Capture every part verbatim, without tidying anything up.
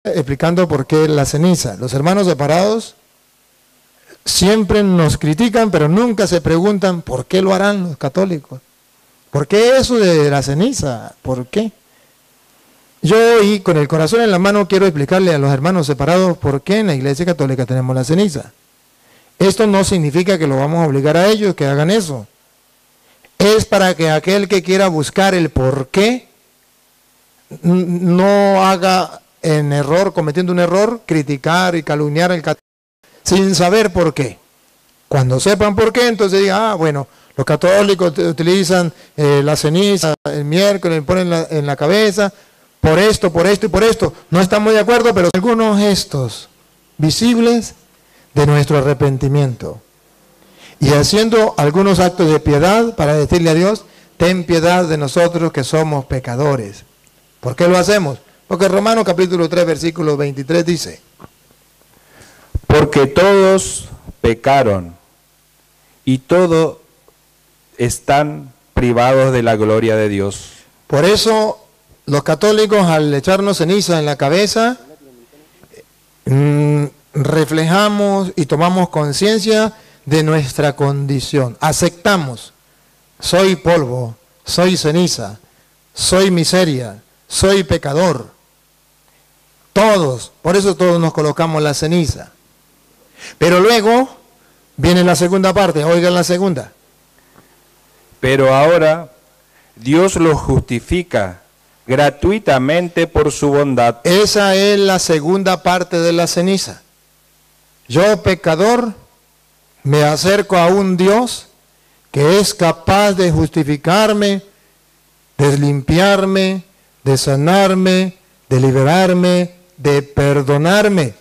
explicando por qué la ceniza. Los hermanos separados siempre nos critican, pero nunca se preguntan por qué lo harán los católicos. ¿Por qué eso de la ceniza? ¿Por qué? Yo hoy, con el corazón en la mano, quiero explicarle a los hermanos separados por qué en la Iglesia Católica tenemos la ceniza. Esto no significa que lo vamos a obligar a ellos que hagan eso. Es para que aquel que quiera buscar el por qué no haga en error, cometiendo un error, criticar y calumniar al católico sin saber por qué. Cuando sepan por qué, entonces digan, ah, bueno, los católicos utilizan eh, la ceniza el miércoles, ponen la, en la cabeza, por esto, por esto y por esto. No estamos de acuerdo, pero algunos gestos visibles de nuestro arrepentimiento. Y haciendo algunos actos de piedad para decirle a Dios, ten piedad de nosotros que somos pecadores. ¿Por qué lo hacemos? Porque Romanos capítulo tres, versículo veintitrés dice, porque todos pecaron y todos están privados de la gloria de Dios. Por eso los católicos, al echarnos ceniza en la cabeza, mmm, reflejamos y tomamos conciencia de nuestra condición. Aceptamos, soy polvo, soy ceniza, soy miseria, soy pecador. Todos, por eso todos nos colocamos la ceniza. Pero luego viene la segunda parte, oigan la segunda. Pero ahora Dios los justifica gratuitamente por su bondad. Esa es la segunda parte de la ceniza. Yo, pecador, me acerco a un Dios que es capaz de justificarme, de limpiarme, de sanarme, de liberarme, de perdonarme.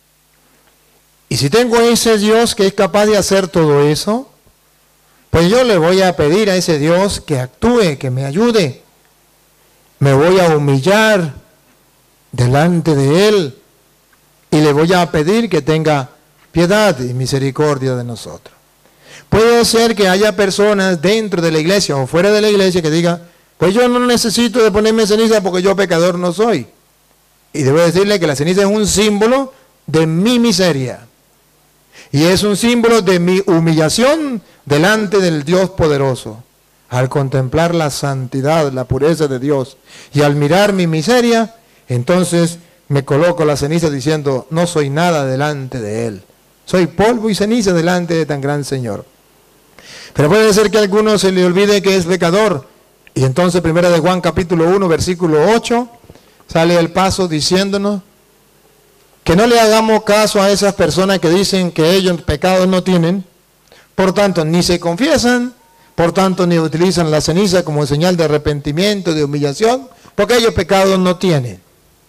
Y si tengo ese Dios que es capaz de hacer todo eso, pues yo le voy a pedir a ese Dios que actúe, que me ayude. Me voy a humillar delante de Él y le voy a pedir que tenga piedad y misericordia de nosotros. Puede ser que haya personas dentro de la iglesia o fuera de la iglesia que digan, pues yo no necesito de ponerme ceniza porque yo pecador no soy. Y debo decirle que la ceniza es un símbolo de mi miseria. Y es un símbolo de mi humillación delante del Dios poderoso. Al contemplar la santidad, la pureza de Dios y al mirar mi miseria, entonces me coloco la ceniza diciendo, no soy nada delante de Él. Soy polvo y ceniza delante de tan gran Señor. Pero puede ser que a alguno se le olvide que es pecador. Y entonces primera de Juan capítulo uno, versículo ocho, sale el paso diciéndonos que no le hagamos caso a esas personas que dicen que ellos pecados no tienen, por tanto ni se confiesan, por tanto ni utilizan la ceniza como señal de arrepentimiento, de humillación, porque ellos pecados no tienen.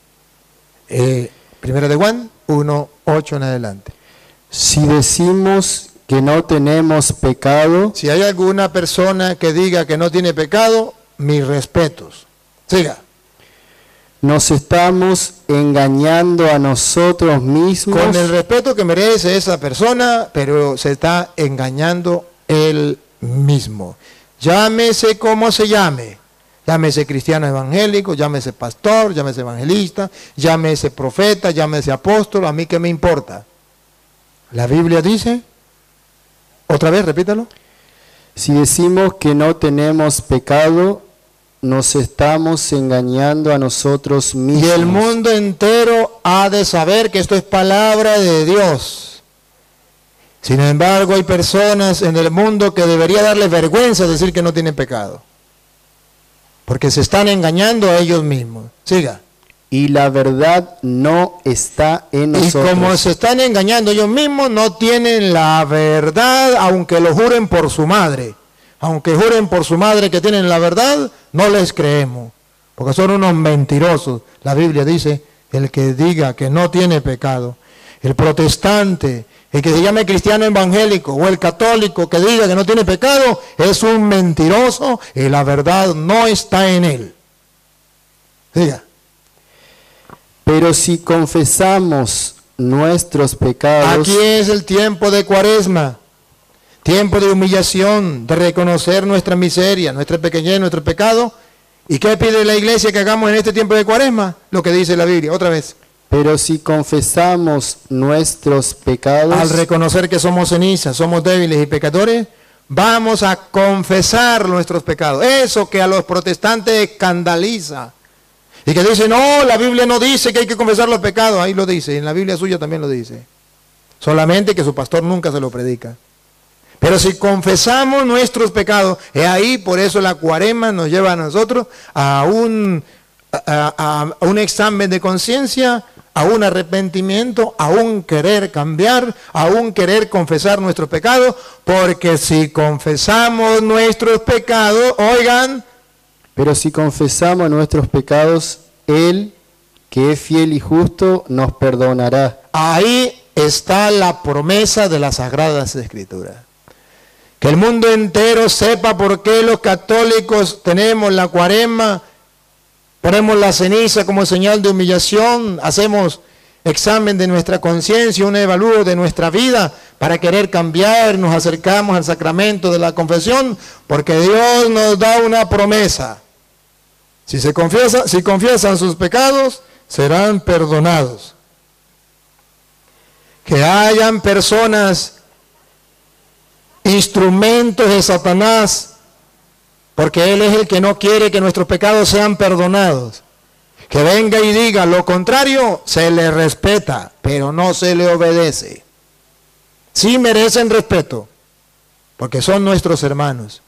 Eh, primera de Juan uno, ocho en adelante. Si decimos que no tenemos pecado, si hay alguna persona que diga que no tiene pecado, mis respetos. Siga. Nos estamos engañando a nosotros mismos. Con el respeto que merece esa persona, pero se está engañando él mismo. Llámese como se llame. Llámese cristiano evangélico, llámese pastor, llámese evangelista, llámese profeta, llámese apóstol, a mí qué me importa. La Biblia dice, otra vez, repítalo. Si decimos que no tenemos pecado, nos estamos engañando a nosotros mismos. Y el mundo entero ha de saber que esto es palabra de Dios. Sin embargo, hay personas en el mundo que debería darles vergüenza decir que no tienen pecado. Porque se están engañando a ellos mismos. Siga. Y la verdad no está en nosotros. Y como se están engañando ellos mismos, no tienen la verdad, aunque lo juren por su madre. Aunque juren por su madre que tienen la verdad, no les creemos, porque son unos mentirosos. La Biblia dice, el que diga que no tiene pecado, el protestante, el que se llame cristiano evangélico o el católico que diga que no tiene pecado, es un mentiroso y la verdad no está en él. Diga. Pero si confesamos nuestros pecados, aquí es el tiempo de Cuaresma. Tiempo de humillación, de reconocer nuestra miseria, nuestra pequeñez, nuestro pecado. ¿Y qué pide la iglesia que hagamos en este tiempo de Cuaresma? Lo que dice la Biblia, otra vez. Pero si confesamos nuestros pecados, al reconocer que somos cenizas, somos débiles y pecadores, vamos a confesar nuestros pecados. Eso que a los protestantes escandaliza. Y que dicen, no, la Biblia no dice que hay que confesar los pecados. Ahí lo dice, y en la Biblia suya también lo dice. Solamente que su pastor nunca se lo predica. Pero si confesamos nuestros pecados, es ahí, por eso la cuaresma nos lleva a nosotros a un, a, a un examen de conciencia, a un arrepentimiento, a un querer cambiar, a un querer confesar nuestros pecados, porque si confesamos nuestros pecados, oigan, pero si confesamos nuestros pecados, Él, que es fiel y justo, nos perdonará. Ahí está la promesa de las Sagradas Escrituras. Que el mundo entero sepa por qué los católicos tenemos la cuaresma, ponemos la ceniza como señal de humillación, hacemos examen de nuestra conciencia, un evalúo de nuestra vida para querer cambiar, nos acercamos al sacramento de la confesión, porque Dios nos da una promesa. Si se confiesa, si confiesan sus pecados, serán perdonados. Que hayan personas, instrumentos de Satanás, porque Él es el que no quiere que nuestros pecados sean perdonados. Que venga y diga lo contrario, se le respeta, pero no se le obedece. Sí merecen respeto, porque son nuestros hermanos.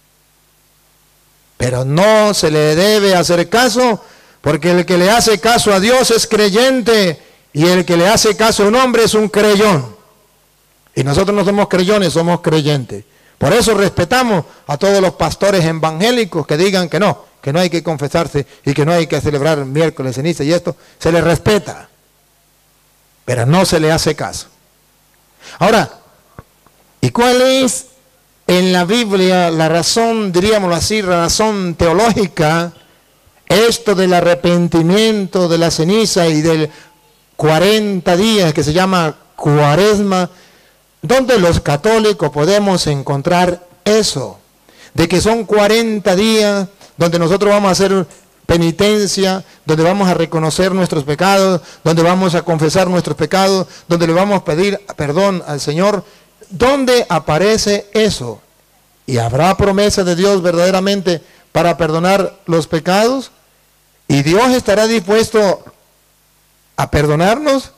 Pero no se le debe hacer caso, porque el que le hace caso a Dios es creyente, y el que le hace caso a un hombre es un creyón. Y nosotros no somos creyones, somos creyentes. Por eso respetamos a todos los pastores evangélicos que digan que no, que no hay que confesarse y que no hay que celebrar miércoles ceniza y esto, se le respeta, pero no se le hace caso. Ahora, ¿y cuál es en la Biblia la razón, diríamoslo así, la razón teológica, esto del arrepentimiento, de la ceniza y del cuarenta días que se llama cuaresma? ¿Dónde los católicos podemos encontrar eso? De que son cuarenta días donde nosotros vamos a hacer penitencia, donde vamos a reconocer nuestros pecados, donde vamos a confesar nuestros pecados, donde le vamos a pedir perdón al Señor. ¿Dónde aparece eso? ¿Y habrá promesa de Dios verdaderamente para perdonar los pecados? ¿Y Dios estará dispuesto a perdonarnos?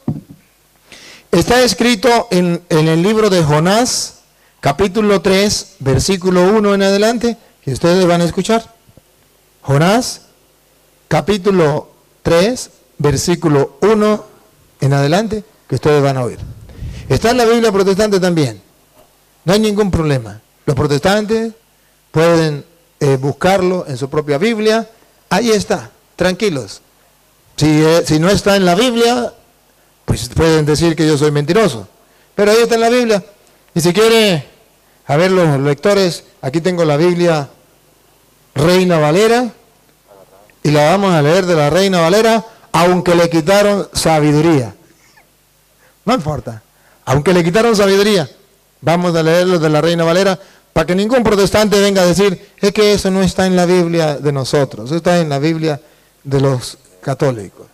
Está escrito en, en el libro de Jonás, capítulo tres, versículo uno en adelante, que ustedes van a escuchar. Jonás, capítulo tres, versículo uno en adelante, que ustedes van a oír. Está en la Biblia protestante también. No hay ningún problema. Los protestantes pueden eh, buscarlo en su propia Biblia. Ahí está, tranquilos. Si, eh, si no está en la Biblia, pues pueden decir que yo soy mentiroso. Pero ahí está en la Biblia. Y si quiere, a ver los lectores, aquí tengo la Biblia Reina Valera. Y la vamos a leer de la Reina Valera, aunque le quitaron sabiduría. No importa. Aunque le quitaron sabiduría. Vamos a leerlo de la Reina Valera, para que ningún protestante venga a decir, es que eso no está en la Biblia de nosotros, eso está en la Biblia de los católicos.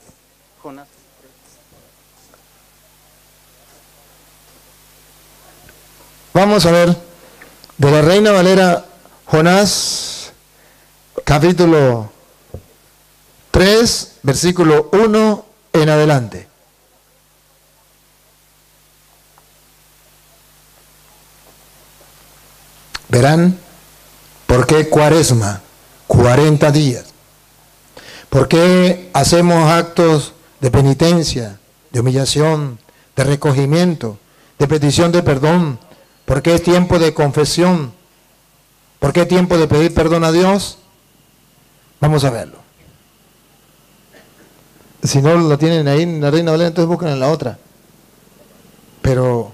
Vamos a ver, de la Reina Valera, Jonás, capítulo tres, versículo uno en adelante. Verán por qué cuaresma, cuarenta días. ¿Por qué hacemos actos de penitencia, de humillación, de recogimiento, de petición de perdón? ¿Por qué es tiempo de confesión? ¿Por qué es tiempo de pedir perdón a Dios? Vamos a verlo. Si no lo tienen ahí en la Reina Valera, entonces buscan en la otra. Pero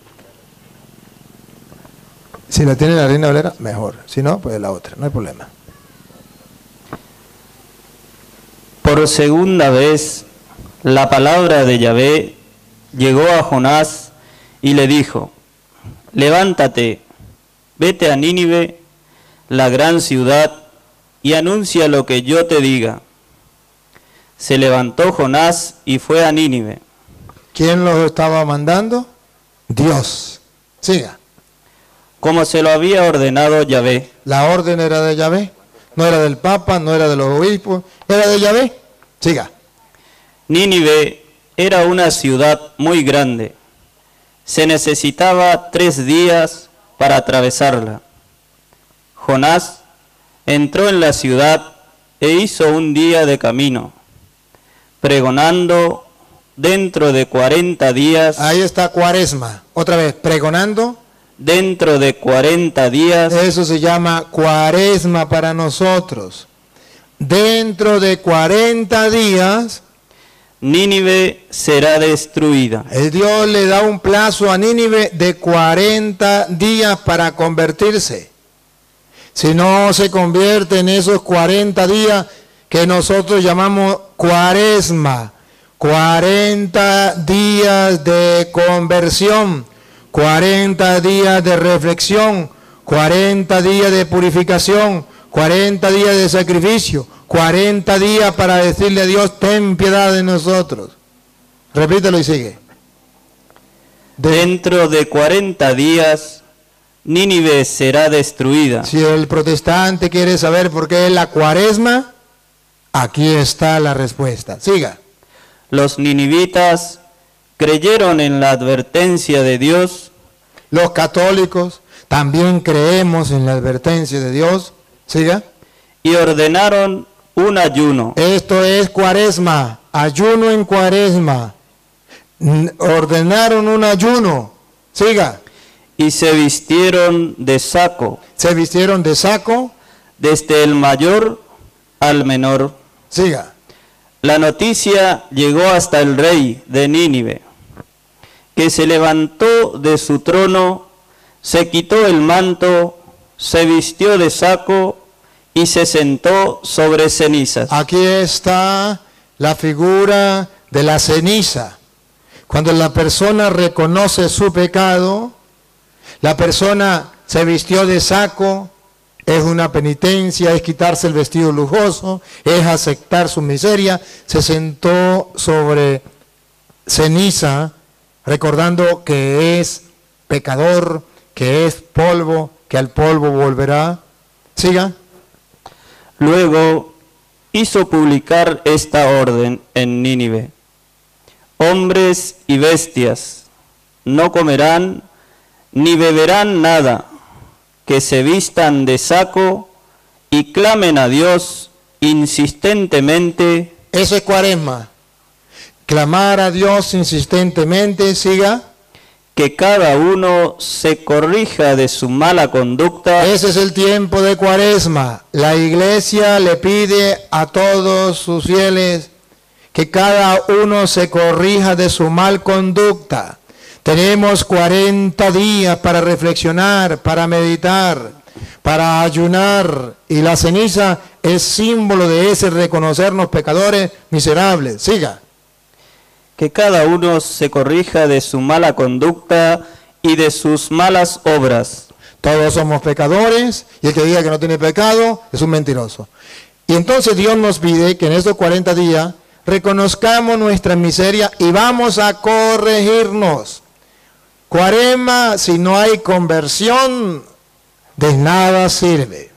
si la tienen en la Reina Valera, mejor. Si no, pues la otra, no hay problema. Por segunda vez, la palabra de Yahvé llegó a Jonás y le dijo: levántate, vete a Nínive, la gran ciudad, y anuncia lo que yo te diga. Se levantó Jonás y fue a Nínive, ¿Quién los estaba mandando? Dios. Siga. como se lo había ordenado Yahvé. La orden era de Yahvé. No era del Papa, no era de los obispos, era de Yahvé. Siga. Nínive era una ciudad muy grande. Se necesitaba tres días para atravesarla. Jonás entró en la ciudad e hizo un día de camino, pregonando dentro de cuarenta días. Ahí está Cuaresma. Otra vez, pregonando. Dentro de cuarenta días. Eso se llama Cuaresma para nosotros. Dentro de cuarenta días. Nínive será destruida. El Dios le da un plazo a Nínive de cuarenta días para convertirse. Si no se convierte en esos cuarenta días que nosotros llamamos Cuaresma, cuarenta días de conversión, cuarenta días de reflexión, cuarenta días de purificación, cuarenta días de sacrificio, cuarenta días para decirle a Dios, ten piedad de nosotros. Repítelo y sigue. De, Dentro de cuarenta días, Nínive será destruida. Si el protestante quiere saber por qué es la Cuaresma, aquí está la respuesta. Siga. Los ninivitas creyeron en la advertencia de Dios. Los católicos también creemos en la advertencia de Dios. Siga. Y ordenaron un ayuno. Esto es Cuaresma, ayuno en Cuaresma. Ordenaron un ayuno. Siga. Y se vistieron de saco. Se vistieron de saco. Desde el mayor al menor. Siga. La noticia llegó hasta el rey de Nínive, que se levantó de su trono, se quitó el manto, se vistió de saco y se sentó sobre cenizas. Aquí está la figura de la ceniza. Cuando la persona reconoce su pecado, la persona se vistió de saco, es una penitencia, es quitarse el vestido lujoso, es aceptar su miseria, se sentó sobre ceniza, recordando que es pecador, que es polvo, que al polvo volverá. Siga. Luego hizo publicar esta orden en Nínive. Hombres y bestias no comerán ni beberán nada, que se vistan de saco y clamen a Dios insistentemente. Eso es Cuaresma. Clamar a Dios insistentemente. Siga. Que cada uno se corrija de su mala conducta. Ese es el tiempo de Cuaresma. La iglesia le pide a todos sus fieles que cada uno se corrija de su mal conducta. Tenemos cuarenta días para reflexionar, para meditar, para ayunar. Y la ceniza es símbolo de ese reconocernos pecadores miserables. Siga. Que cada uno se corrija de su mala conducta y de sus malas obras. Todos somos pecadores y el que diga que no tiene pecado es un mentiroso. Y entonces Dios nos pide que en estos cuarenta días reconozcamos nuestra miseria y vamos a corregirnos. Cuaresma, si no hay conversión, de nada sirve.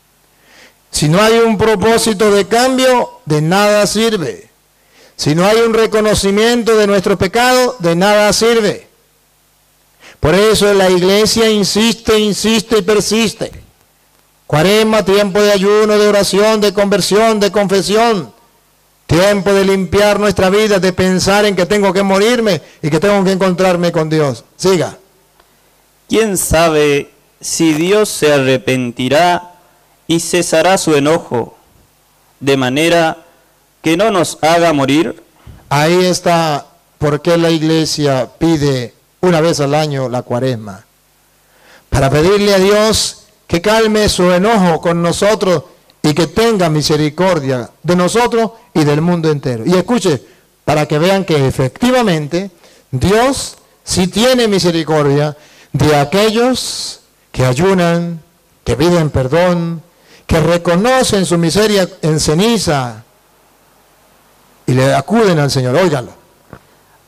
Si no hay un propósito de cambio, de nada sirve. Si no hay un reconocimiento de nuestro pecado, de nada sirve. Por eso la iglesia insiste, insiste y persiste. Cuaresma, tiempo de ayuno, de oración, de conversión, de confesión. Tiempo de limpiar nuestra vida, de pensar en que tengo que morirme y que tengo que encontrarme con Dios. Siga. ¿Quién sabe si Dios se arrepentirá y cesará su enojo, de manera que no nos haga morir? Ahí está por qué la iglesia pide una vez al año la Cuaresma. Para pedirle a Dios que calme su enojo con nosotros y que tenga misericordia de nosotros y del mundo entero. Y escuche, para que vean que efectivamente Dios sí tiene misericordia de aquellos que ayunan, que piden perdón, que reconocen su miseria en ceniza y le acuden al Señor. Óigalo.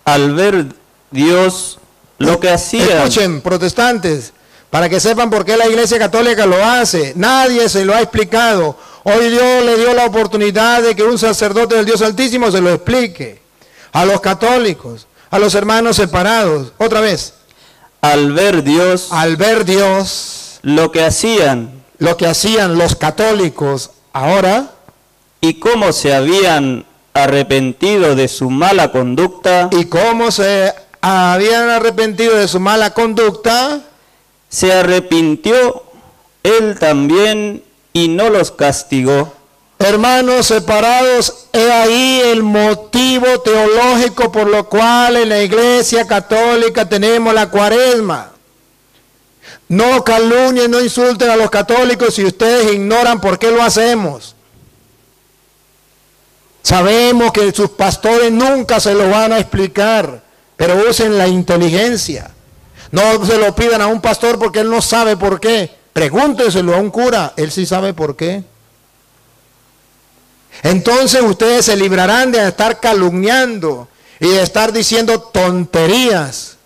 Al ver Dios lo que hacían. Escuchen, protestantes, para que sepan por qué la Iglesia Católica lo hace. Nadie se lo ha explicado. Hoy Dios le dio la oportunidad de que un sacerdote del Dios Altísimo se lo explique. A los católicos, a los hermanos separados. Otra vez. Al ver Dios. Al ver Dios. Lo que hacían. Lo que hacían los católicos ahora. Y cómo se habían arrepentido de su mala conducta. Y cómo se habían arrepentido de su mala conducta. Se arrepintió él también y no los castigó. Hermanos separados, he ahí el motivo teológico por lo cual en la Iglesia Católica tenemos la Cuaresma. No calumnien, no insulten a los católicos si ustedes ignoran por qué lo hacemos. Sabemos que sus pastores nunca se lo van a explicar, pero usen la inteligencia. No se lo pidan a un pastor porque él no sabe por qué. Pregúntenselo a un cura, él sí sabe por qué. Entonces ustedes se librarán de estar calumniando y de estar diciendo tonterías,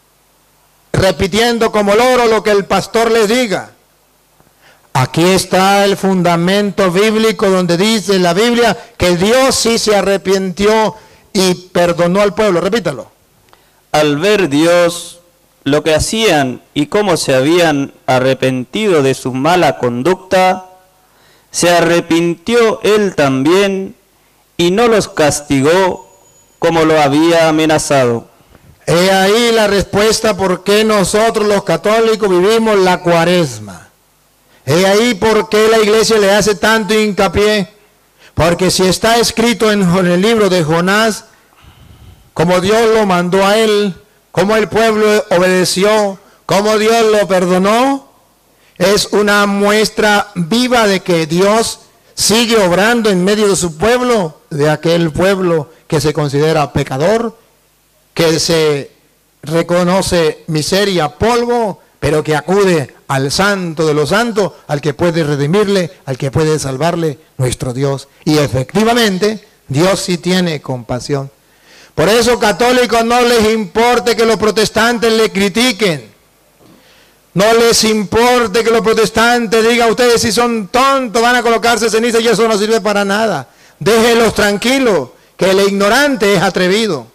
repitiendo como loro lo que el pastor les diga. Aquí está el fundamento bíblico donde dice la Biblia que Dios sí se arrepintió y perdonó al pueblo. Repítalo. Al ver Dios lo que hacían y cómo se habían arrepentido de su mala conducta, se arrepintió él también y no los castigó como lo había amenazado. He ahí la respuesta por qué nosotros los católicos vivimos la Cuaresma. He ahí por qué la Iglesia le hace tanto hincapié. Porque si está escrito en el libro de Jonás, como Dios lo mandó a él, como el pueblo obedeció, como Dios lo perdonó, es una muestra viva de que Dios sigue obrando en medio de su pueblo, de aquel pueblo que se considera pecador, que se reconoce miseria, polvo, pero que acude al santo de los santos, al que puede redimirle, al que puede salvarle, nuestro Dios. Y efectivamente, Dios sí tiene compasión. Por eso, católicos, no les importe que los protestantes le critiquen. No les importe que los protestantes digan, ustedes si son tontos, van a colocarse ceniza y eso no sirve para nada. Déjenlos tranquilos, que el ignorante es atrevido.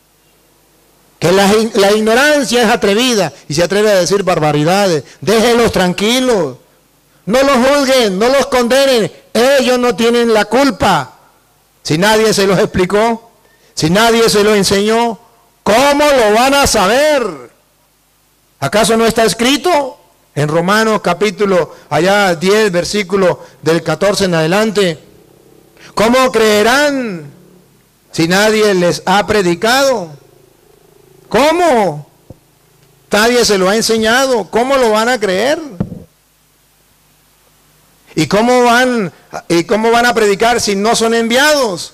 Que la, la ignorancia es atrevida y se atreve a decir barbaridades. Déjenlos tranquilos. No los juzguen, no los condenen. Ellos no tienen la culpa. Si nadie se los explicó, si nadie se los enseñó, ¿cómo lo van a saber? ¿Acaso no está escrito en Romanos capítulo allá diez, versículo del catorce en adelante? ¿Cómo creerán si nadie les ha predicado? ¿Cómo? Nadie se lo ha enseñado. ¿Cómo lo van a creer? ¿Y cómo van, y cómo van a predicar si no son enviados?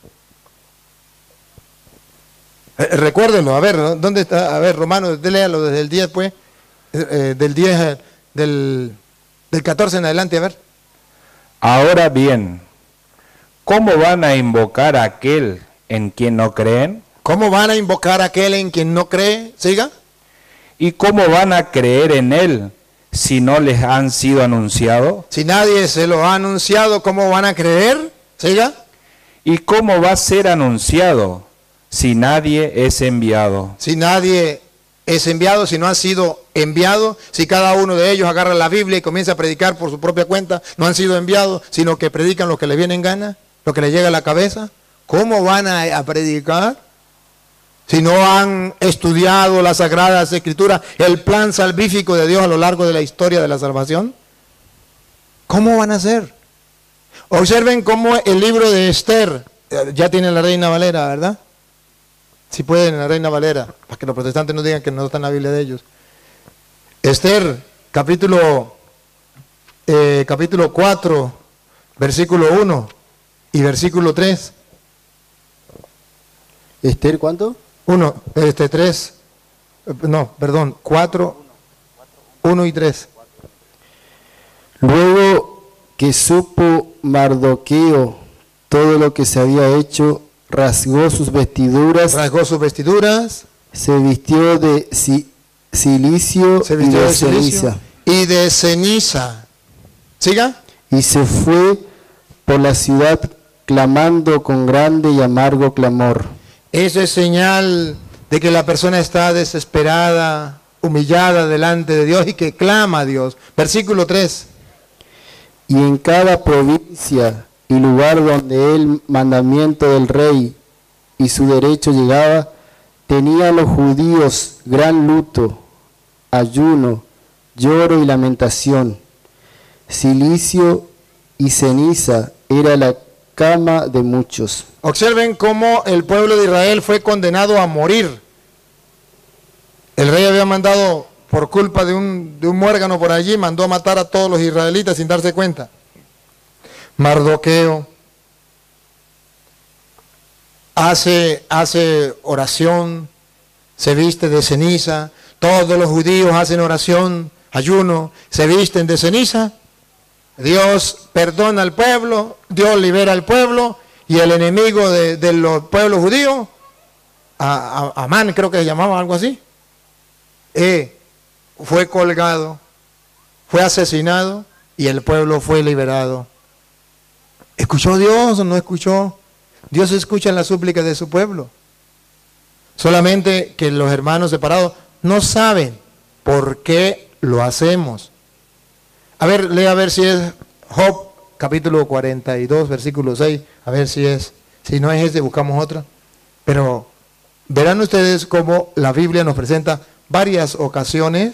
Recuérdenlo, a ver, ¿dónde está? A ver, Romanos, léalo desde el diez, pues, eh, del diez, del, del catorce en adelante, a ver. Ahora bien, ¿cómo van a invocar a aquel en quien no creen? ¿Cómo van a invocar a aquel en quien no cree? ¿Siga? ¿Y cómo van a creer en él si no les han sido anunciado? Si nadie se lo ha anunciado, ¿cómo van a creer? ¿Siga? ¿Y cómo va a ser anunciado si nadie es enviado? Si nadie es enviado, si no ha sido enviado, si cada uno de ellos agarra la Biblia y comienza a predicar por su propia cuenta, no han sido enviados, sino que predican lo que les viene en gana, lo que les llega a la cabeza. ¿Cómo van a, a predicar si no han estudiado las Sagradas Escrituras, el plan salvífico de Dios a lo largo de la historia de la salvación? ¿Cómo van a hacer? Observen cómo el libro de Esther, ya tiene la Reina Valera, ¿verdad? Si pueden, la Reina Valera, para que los protestantes no digan que no está en la Biblia de ellos. Esther, capítulo, eh, capítulo cuatro, versículo uno y versículo tres. ¿Esther cuánto? uno, este tres, no, perdón, cuatro, uno y tres. Luego que supo Mardoqueo todo lo que se había hecho, rasgó sus vestiduras, rasgó sus vestiduras, se vistió de ci- cilicio se y vistió de de silicio ceniza, y de ceniza. ¿Siga? y se fue por la ciudad clamando con grande y amargo clamor. Eso es señal de que la persona está desesperada, humillada delante de Dios y que clama a Dios. Versículo tres. Y en cada provincia y lugar donde el mandamiento del rey y su derecho llegaba, tenían los judíos gran luto, ayuno, lloro y lamentación. Cilicio y ceniza era la cama de muchos. Observen cómo el pueblo de Israel fue condenado a morir. El rey había mandado, por culpa de un, de un muérgano por allí, mandó a matar a todos los israelitas sin darse cuenta. Mardoqueo hace, hace oración, se viste de ceniza. Todos los judíos hacen oración, ayuno, se visten de ceniza. Dios perdona al pueblo, Dios libera al pueblo, y el enemigo de, de los pueblos judíos, a, a, Amán creo que se llamaba algo así, eh, fue colgado, fue asesinado y el pueblo fue liberado. ¿Escuchó Dios o no escuchó? Dios escucha las súplicas de su pueblo. Solamente que los hermanos separados no saben por qué lo hacemos. A ver, lea a ver si es Job, capítulo cuarenta y dos, versículo seis, a ver si es. Si no es ese, buscamos otra. Pero verán ustedes cómo la Biblia nos presenta varias ocasiones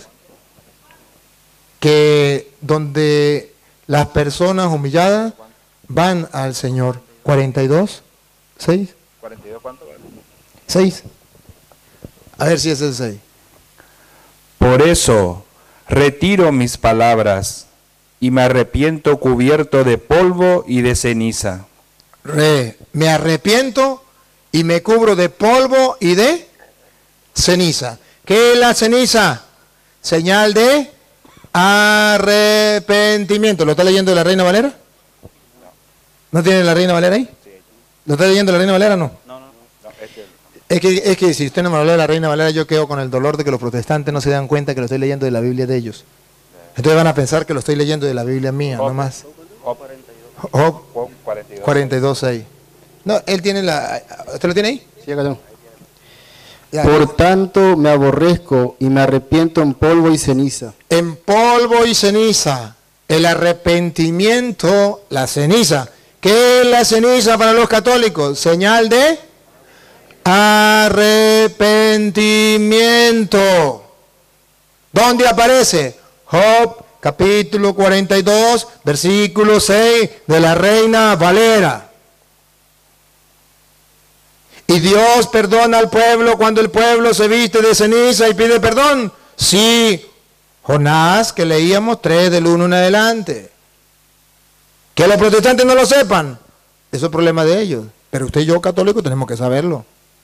que donde las personas humilladas van al Señor. cuarenta y dos, seis. ¿cuarenta y dos cuánto? seis. A ver si es el seis. Por eso retiro mis palabras y me arrepiento cubierto de polvo y de ceniza. Re, me arrepiento y me cubro de polvo y de ceniza. ¿Qué es la ceniza? Señal de arrepentimiento. ¿Lo está leyendo de la Reina Valera? ¿No tiene la Reina Valera ahí? ¿Lo está leyendo la Reina Valera o no? No, no, no. Es que, es que si usted no me habla de la Reina Valera, yo quedo con el dolor de que los protestantes no se dan cuenta que lo estoy leyendo de la Biblia de ellos. Entonces van a pensar que lo estoy leyendo de la Biblia mía, no más. Job cuarenta y dos, seis. No, él tiene la... ¿Usted lo tiene ahí? Sí, acá tengo. Ya. Por tanto me aborrezco y me arrepiento en polvo y ceniza. En polvo y ceniza. El arrepentimiento, la ceniza. ¿Qué es la ceniza para los católicos? Señal de arrepentimiento. ¿Dónde aparece? Job, capítulo cuarenta y dos, versículo seis de la Reina Valera. ¿Y Dios perdona al pueblo cuando el pueblo se viste de ceniza y pide perdón? Sí. Jonás, que leíamos tres del uno en adelante. Que los protestantes no lo sepan, eso es problema de ellos. Pero usted y yo, católicos, tenemos que saberlo.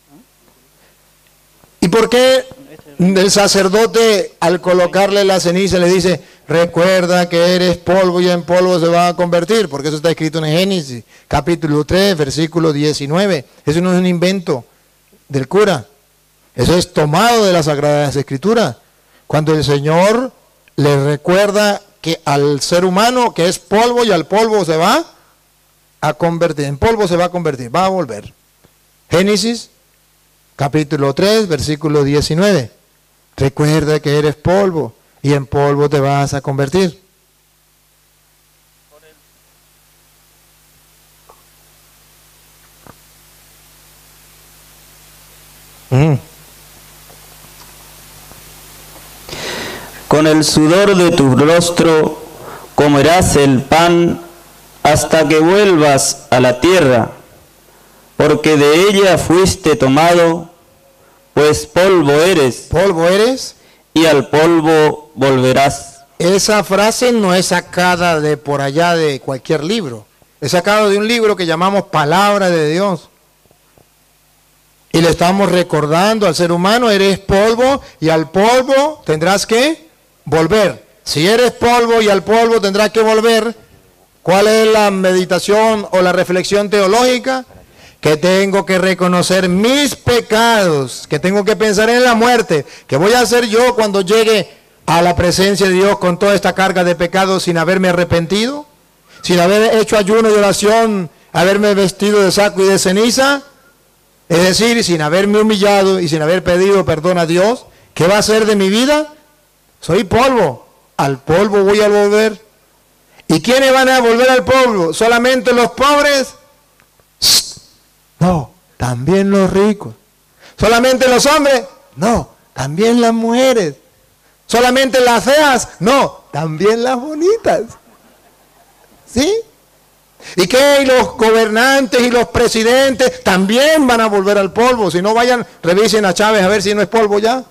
¿Y por qué el sacerdote, al colocarle la ceniza, le dice, recuerda que eres polvo y en polvo se va a convertir? Porque eso está escrito en Génesis, capítulo tres, versículo diecinueve. Eso no es un invento del cura. Eso es tomado de las Sagradas Escrituras. Cuando el Señor le recuerda que al ser humano, que es polvo y al polvo se va a convertir, en polvo se va a convertir, va a volver. Génesis, capítulo tres, versículo diecinueve. Recuerda que eres polvo y en polvo te vas a convertir. Mm. Con el sudor de tu rostro comerás el pan hasta que vuelvas a la tierra, porque de ella fuiste tomado, pues polvo eres, Polvo eres. y al polvo volverás. Esa frase no es sacada de por allá de cualquier libro. Es sacado de un libro que llamamos Palabra de Dios. Y le estamos recordando al ser humano, eres polvo y al polvo tendrás que volver. Si eres polvo y al polvo tendrás que volver, ¿cuál es la meditación o la reflexión teológica? que tengo que reconocer mis pecados, que tengo que pensar en la muerte, que voy a hacer yo cuando llegue a la presencia de Dios con toda esta carga de pecados sin haberme arrepentido, sin haber hecho ayuno y oración, haberme vestido de saco y de ceniza, es decir, sin haberme humillado y sin haber pedido perdón a Dios. ¿Qué va a hacer de mi vida? Soy polvo, al polvo voy a volver. ¿Y quiénes van a volver al polvo? ¿Solamente los pobres? No, también los ricos. ¿Solamente los hombres? No, también las mujeres. ¿Solamente las feas? No, también las bonitas. ¿Sí? ¿Y qué? ¿Y los gobernantes y los presidentes también van a volver al polvo? Si no, vayan, revisen a Chávez a ver si no es polvo ya.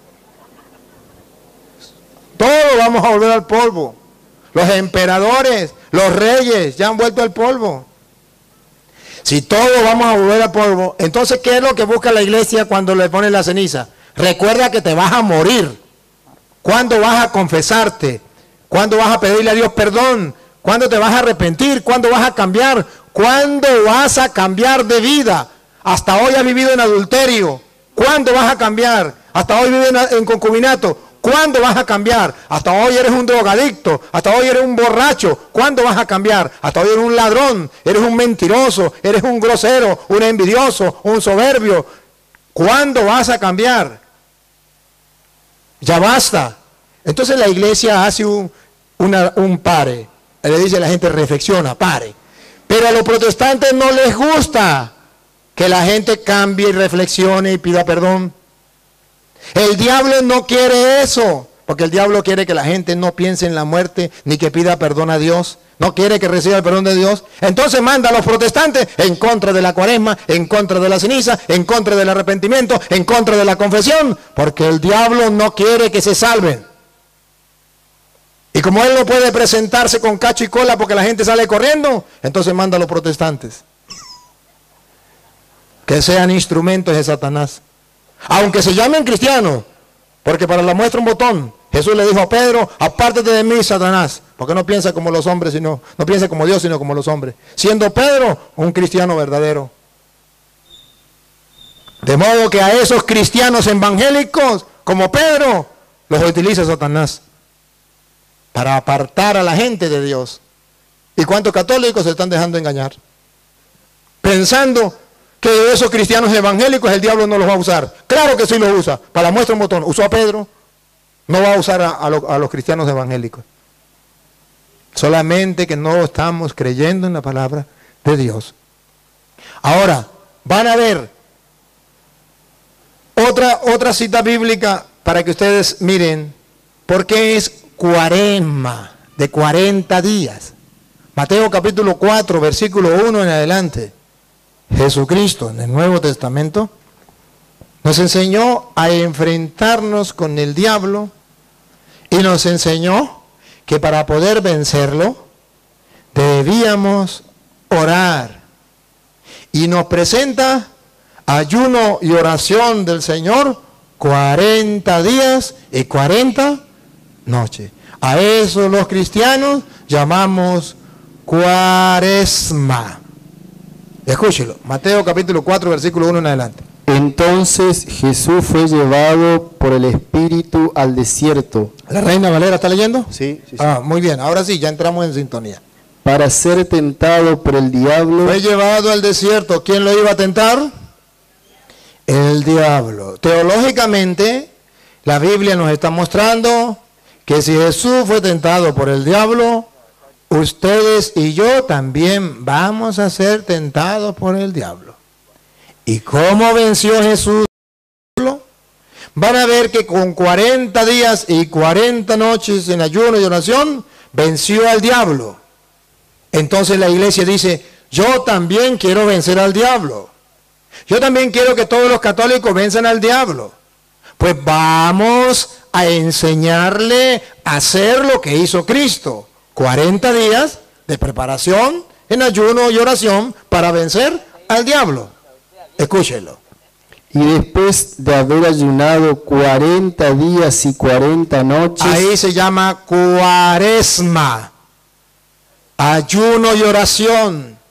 Todos vamos a volver al polvo. Los emperadores, los reyes, ya han vuelto al polvo. Si todos vamos a volver al polvo, entonces ¿qué es lo que busca la iglesia cuando le pone la ceniza? Recuerda que te vas a morir. ¿Cuándo vas a confesarte? ¿Cuándo vas a pedirle a Dios perdón? ¿Cuándo te vas a arrepentir? ¿Cuándo vas a cambiar? ¿Cuándo vas a cambiar de vida? Hasta hoy has vivido en adulterio. ¿Cuándo vas a cambiar? Hasta hoy vives en, en concubinato. ¿Cuándo vas a cambiar? Hasta hoy eres un drogadicto, hasta hoy eres un borracho. ¿Cuándo vas a cambiar? Hasta hoy eres un ladrón, eres un mentiroso, eres un grosero, un envidioso, un soberbio. ¿Cuándo vas a cambiar? Ya basta. Entonces la iglesia hace un, una, un pare. Le dice a la gente, reflexiona, pare. Pero a los protestantes no les gusta que la gente cambie y reflexione y pida perdón. El diablo no quiere eso, porque el diablo quiere que la gente no piense en la muerte, ni que pida perdón a Dios, no quiere que reciba el perdón de Dios. Entonces manda a los protestantes en contra de la cuaresma, en contra de la ceniza, en contra del arrepentimiento, en contra de la confesión, porque el diablo no quiere que se salven. Y como él no puede presentarse con cacho y cola porque la gente sale corriendo, entonces manda a los protestantes que sean instrumentos de Satanás. Aunque se llamen cristianos, porque para la muestra un botón, Jesús le dijo a Pedro, apártate de mí, Satanás, porque no piensa como los hombres, sino, no piensa como Dios, sino como los hombres. Siendo Pedro un cristiano verdadero. De modo que a esos cristianos evangélicos, como Pedro, los utiliza Satanás para apartar a la gente de Dios. ¿Y cuántos católicos se están dejando engañar? Pensando que esos cristianos evangélicos el diablo no los va a usar. Claro que sí los usa. Para la muestra un botón. Usó a Pedro. No va a usar a, a, lo, a los cristianos evangélicos. Solamente que no estamos creyendo en la palabra de Dios. Ahora, van a ver otra, otra cita bíblica para que ustedes miren por qué es cuaresma de cuarenta días. Mateo capítulo cuatro, versículo uno en adelante. Jesucristo en el Nuevo Testamento nos enseñó a enfrentarnos con el diablo y nos enseñó que para poder vencerlo debíamos orar. Y nos presenta ayuno y oración del Señor cuarenta días y cuarenta noches. A eso los cristianos llamamos cuaresma. Escúchelo, Mateo capítulo cuatro, versículo uno en adelante. Entonces Jesús fue llevado por el Espíritu al desierto. ¿La Reina Valera está leyendo? Sí, sí, sí. Ah, muy bien, ahora sí, ya entramos en sintonía. Para ser tentado por el diablo. Fue llevado al desierto. ¿Quién lo iba a tentar? El diablo. Teológicamente, la Biblia nos está mostrando que si Jesús fue tentado por el diablo, ustedes y yo también vamos a ser tentados por el diablo. ¿Y cómo venció Jesús? Van a ver que con cuarenta días y cuarenta noches en ayuno y oración, venció al diablo. Entonces la iglesia dice, yo también quiero vencer al diablo. Yo también quiero que todos los católicos venzan al diablo. Pues vamos a enseñarle a hacer lo que hizo Cristo. cuarenta días de preparación en ayuno y oración para vencer al diablo. Escúchelo. Y después de haber ayunado cuarenta días y cuarenta noches. Ahí se llama cuaresma. Ayuno y oración.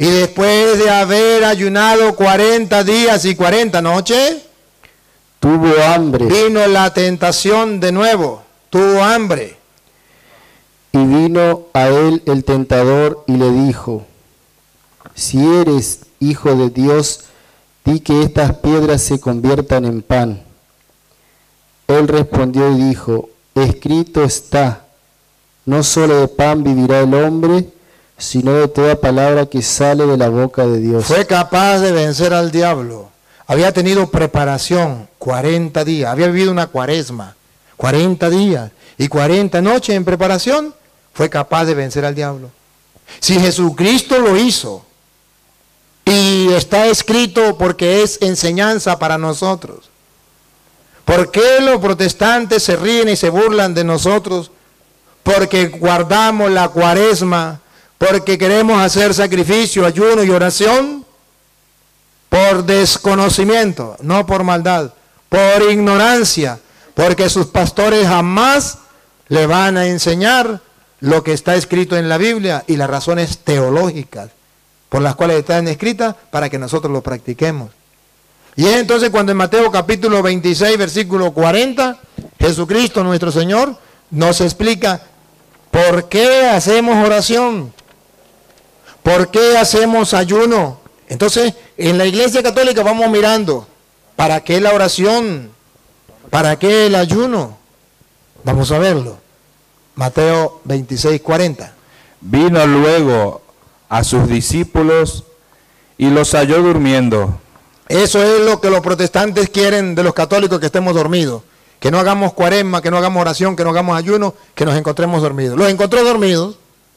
Y después de haber ayunado cuarenta días y cuarenta noches, tuvo hambre. Vino la tentación de nuevo, tuvo hambre. Y vino a él el tentador y le dijo, si eres hijo de Dios, di que estas piedras se conviertan en pan. Él respondió y dijo, escrito está, no solo de pan vivirá el hombre, sino de toda palabra que sale de la boca de Dios. Fue capaz de vencer al diablo. Había tenido preparación, cuarenta días, había vivido una cuaresma, cuarenta días y cuarenta noches en preparación, fue capaz de vencer al diablo. Si Jesucristo lo hizo, y está escrito porque es enseñanza para nosotros, ¿por qué los protestantes se ríen y se burlan de nosotros? Porque guardamos la cuaresma, porque queremos hacer sacrificio, ayuno y oración, por desconocimiento, no por maldad, por ignorancia, porque sus pastores jamás le van a enseñar lo que está escrito en la Biblia y las razones teológicas por las cuales están escritas para que nosotros lo practiquemos. Y es entonces cuando en Mateo capítulo veintiséis, versículo cuarenta, Jesucristo nuestro Señor nos explica por qué hacemos oración, por qué hacemos ayuno. Entonces, en la Iglesia Católica vamos mirando, ¿para qué la oración? ¿Para qué el ayuno? Vamos a verlo. Mateo veintiséis, cuarenta. Vino luego a sus discípulos y los halló durmiendo. Eso es lo que los protestantes quieren de los católicos, que estemos dormidos. Que no hagamos cuaresma, que no hagamos oración, que no hagamos ayuno, que nos encontremos dormidos. Los encontró dormidos.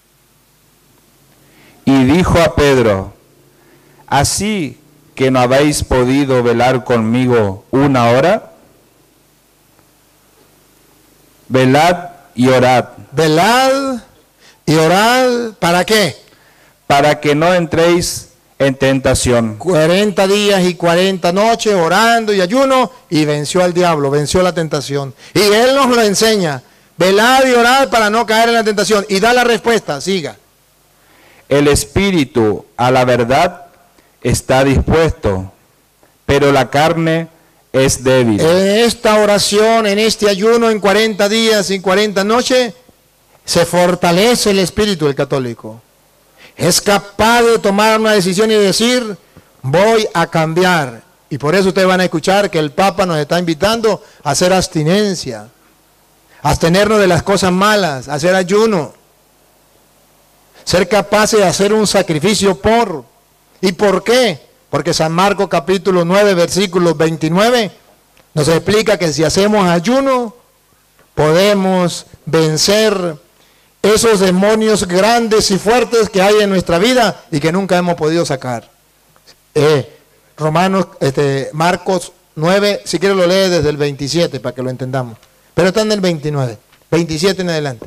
Y dijo a Pedro, ¿así que no habéis podido velar conmigo una hora? Velad y orad. Velad y orad, ¿para qué? Para que no entréis en tentación. cuarenta días y cuarenta noches orando y ayuno, y venció al diablo, venció la tentación. Y él nos lo enseña, velad y orad para no caer en la tentación. Y da la respuesta, siga. El espíritu a la verdad está dispuesto, pero la carne es débil. En esta oración, en este ayuno, en cuarenta días y cuarenta noches, se fortalece el espíritu del católico. Es capaz de tomar una decisión y decir, voy a cambiar. Y por eso ustedes van a escuchar que el Papa nos está invitando a hacer abstinencia, a abstenernos de las cosas malas, a hacer ayuno. Ser capaces de hacer un sacrificio por. ¿Y por qué? Porque San Marcos capítulo nueve, versículo veintinueve, nos explica que si hacemos ayuno, podemos vencer esos demonios grandes y fuertes que hay en nuestra vida y que nunca hemos podido sacar. Eh, Romanos, este, Marcos nueve, si quieres lo lee desde el veintisiete para que lo entendamos. Pero está en el veintinueve, veintisiete en adelante.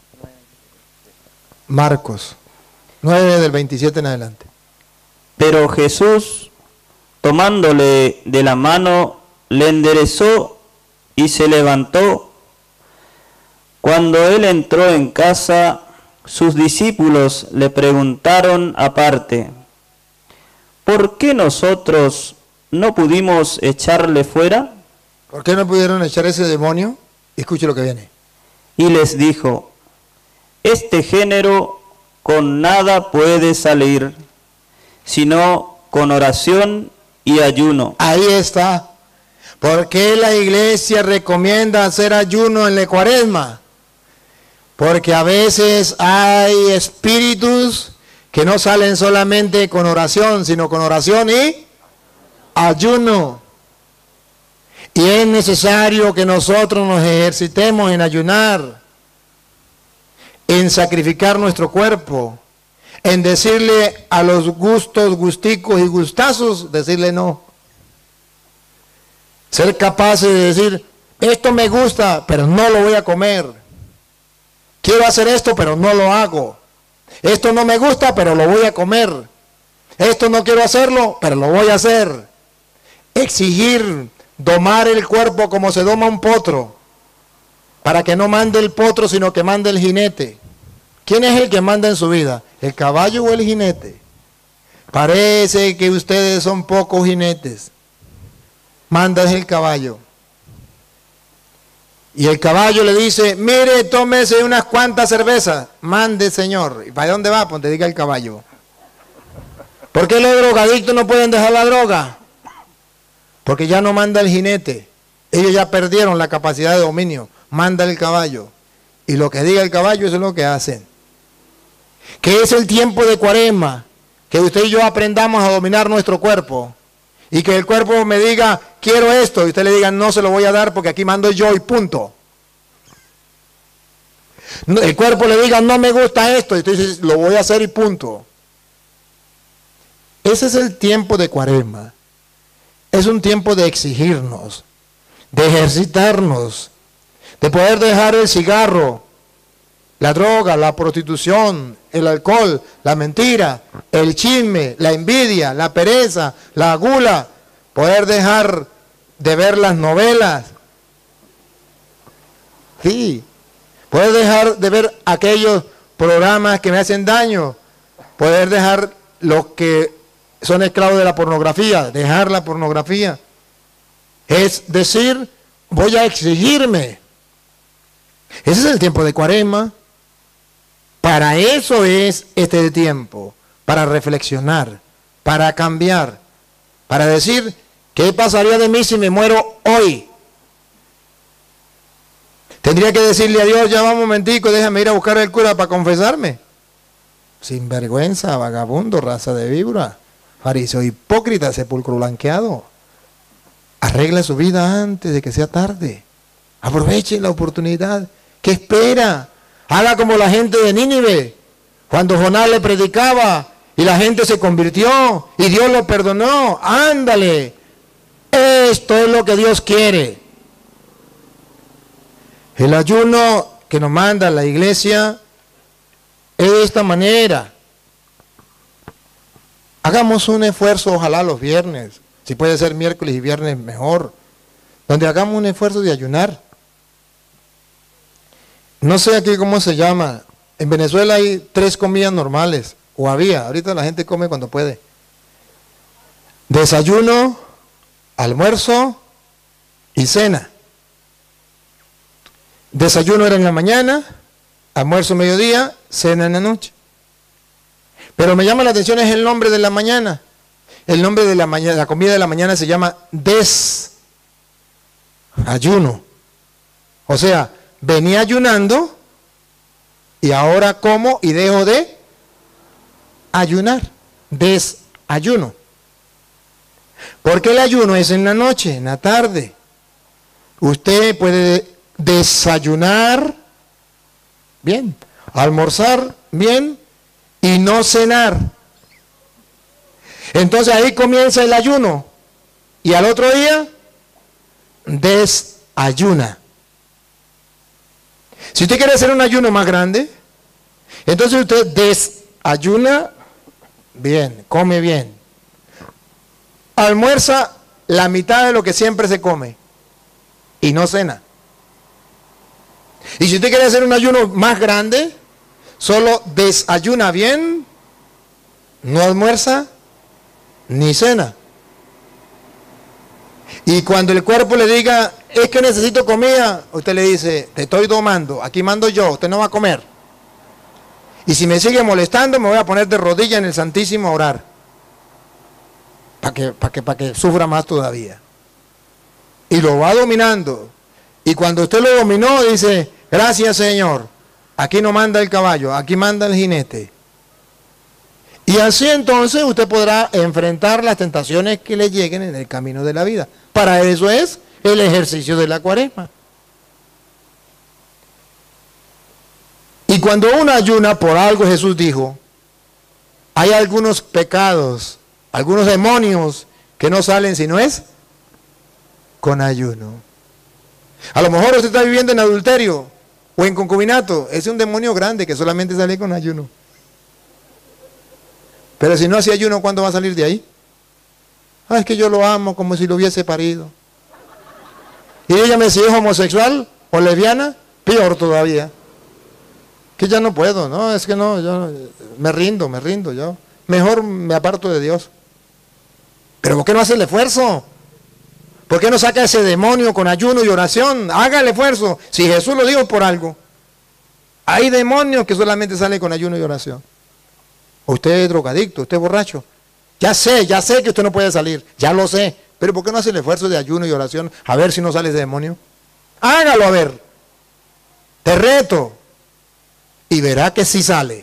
Marcos nueve del veintisiete en adelante. Pero Jesús, tomándole de la mano, le enderezó y se levantó. Cuando él entró en casa, sus discípulos le preguntaron aparte, ¿por qué nosotros no pudimos echarle fuera? ¿Por qué no pudieron echar ese demonio? Escuche lo que viene. Y les dijo, este género con nada puede salir, sino con oración y ayuno. Ahí está. ¿Por qué la iglesia recomienda hacer ayuno en la cuaresma? Porque a veces hay espíritus que no salen solamente con oración, sino con oración y ayuno. Y es necesario que nosotros nos ejercitemos en ayunar, en sacrificar nuestro cuerpo, en decirle a los gustos, gusticos y gustazos, decirle no. Ser capaces de decir, esto me gusta, pero no lo voy a comer. Quiero hacer esto, pero no lo hago. Esto no me gusta, pero lo voy a comer. Esto no quiero hacerlo, pero lo voy a hacer. Exigir, domar el cuerpo como se doma un potro, para que no mande el potro, sino que mande el jinete. ¿Quién es el que manda en su vida? ¿El caballo o el jinete? Parece que ustedes son pocos jinetes. Mandas el caballo. Y el caballo le dice, mire, tómese unas cuantas cervezas. Mande, señor. ¿Y para dónde va? Pues te diga el caballo. ¿Por qué los drogadictos no pueden dejar la droga? Porque ya no manda el jinete. Ellos ya perdieron la capacidad de dominio. Manda el caballo. Y lo que diga el caballo, eso es lo que hacen. ¿Qué es el tiempo de Cuaresma? Que usted y yo aprendamos a dominar nuestro cuerpo. Y que el cuerpo me diga, quiero esto. Y usted le diga, no se lo voy a dar porque aquí mando yo y punto. El cuerpo le diga, no me gusta esto. Y usted dice, lo voy a hacer y punto. Ese es el tiempo de Cuaresma. Es un tiempo de exigirnos, de ejercitarnos, de poder dejar el cigarro, la droga, la prostitución, el alcohol, la mentira, el chisme, la envidia, la pereza, la gula, poder dejar de ver las novelas, sí, poder dejar de ver aquellos programas que me hacen daño, poder dejar los que son esclavos de la pornografía, dejar la pornografía, es decir, voy a exigirme. Ese es el tiempo de Cuaresma. Para eso es este tiempo, para reflexionar, para cambiar, para decir, ¿qué pasaría de mí si me muero hoy? Tendría que decirle a Dios, ya va un momentico, déjame ir a buscar al cura para confesarme. Sinvergüenza, vagabundo, raza de víbora, fariseo hipócrita, sepulcro blanqueado. Arregle su vida antes de que sea tarde. Aproveche la oportunidad. ¿Qué espera? Haga como la gente de Nínive, cuando Jonás le predicaba y la gente se convirtió y Dios lo perdonó. Ándale, esto es lo que Dios quiere. El ayuno que nos manda la iglesia es de esta manera. Hagamos un esfuerzo, ojalá los viernes, si puede ser miércoles y viernes mejor, donde hagamos un esfuerzo de ayunar. No sé aquí cómo se llama. En Venezuela hay tres comidas normales, o había, ahorita la gente come cuando puede. Desayuno, almuerzo y cena. Desayuno era en la mañana, almuerzo mediodía, cena en la noche. Pero me llama la atención es el nombre de la mañana. El nombre de la mañana, la comida de la mañana se llama desayuno. O sea, venía ayunando y ahora como y dejo de ayunar. Desayuno. Porque el ayuno es en la noche, en la tarde. Usted puede desayunar bien, almorzar bien y no cenar. Entonces ahí comienza el ayuno y al otro día desayuna. Si usted quiere hacer un ayuno más grande, entonces usted desayuna bien, come bien. Almuerza la mitad de lo que siempre se come y no cena. Y si usted quiere hacer un ayuno más grande, solo desayuna bien, no almuerza ni cena. Y cuando el cuerpo le diga, es que necesito comida, usted le dice, te estoy domando, aquí mando yo, usted no va a comer. Y si me sigue molestando, me voy a poner de rodillas en el Santísimo a orar. Para que, para que, para que sufra más todavía. Y lo va dominando. Y cuando usted lo dominó, dice, gracias Señor, aquí no manda el caballo, aquí manda el jinete. Y así entonces usted podrá enfrentar las tentaciones que le lleguen en el camino de la vida. Para eso es el ejercicio de la Cuaresma. Y cuando uno ayuna, por algo Jesús dijo, hay algunos pecados, algunos demonios que no salen si no es con ayuno. A lo mejor usted está viviendo en adulterio o en concubinato, es un demonio grande que solamente sale con ayuno. Pero si no hace ayuno, ¿cuándo va a salir de ahí? Ah, es que yo lo amo como si lo hubiese parido. Y dígame si es homosexual o lesbiana, peor todavía. Que ya no puedo, no, es que no, yo me rindo, me rindo, yo. mejor me aparto de Dios. Pero ¿por qué no hace el esfuerzo? ¿Por qué no saca ese demonio con ayuno y oración? Haga el esfuerzo. Si Jesús lo dijo por algo. Hay demonios que solamente salen con ayuno y oración. Usted es drogadicto, usted es borracho. Ya sé, ya sé que usted no puede salir. Ya lo sé. Pero ¿por qué no hace el esfuerzo de ayuno y oración? A ver si no sale ese demonio. Hágalo a ver. Te reto. Y verá que sí sale.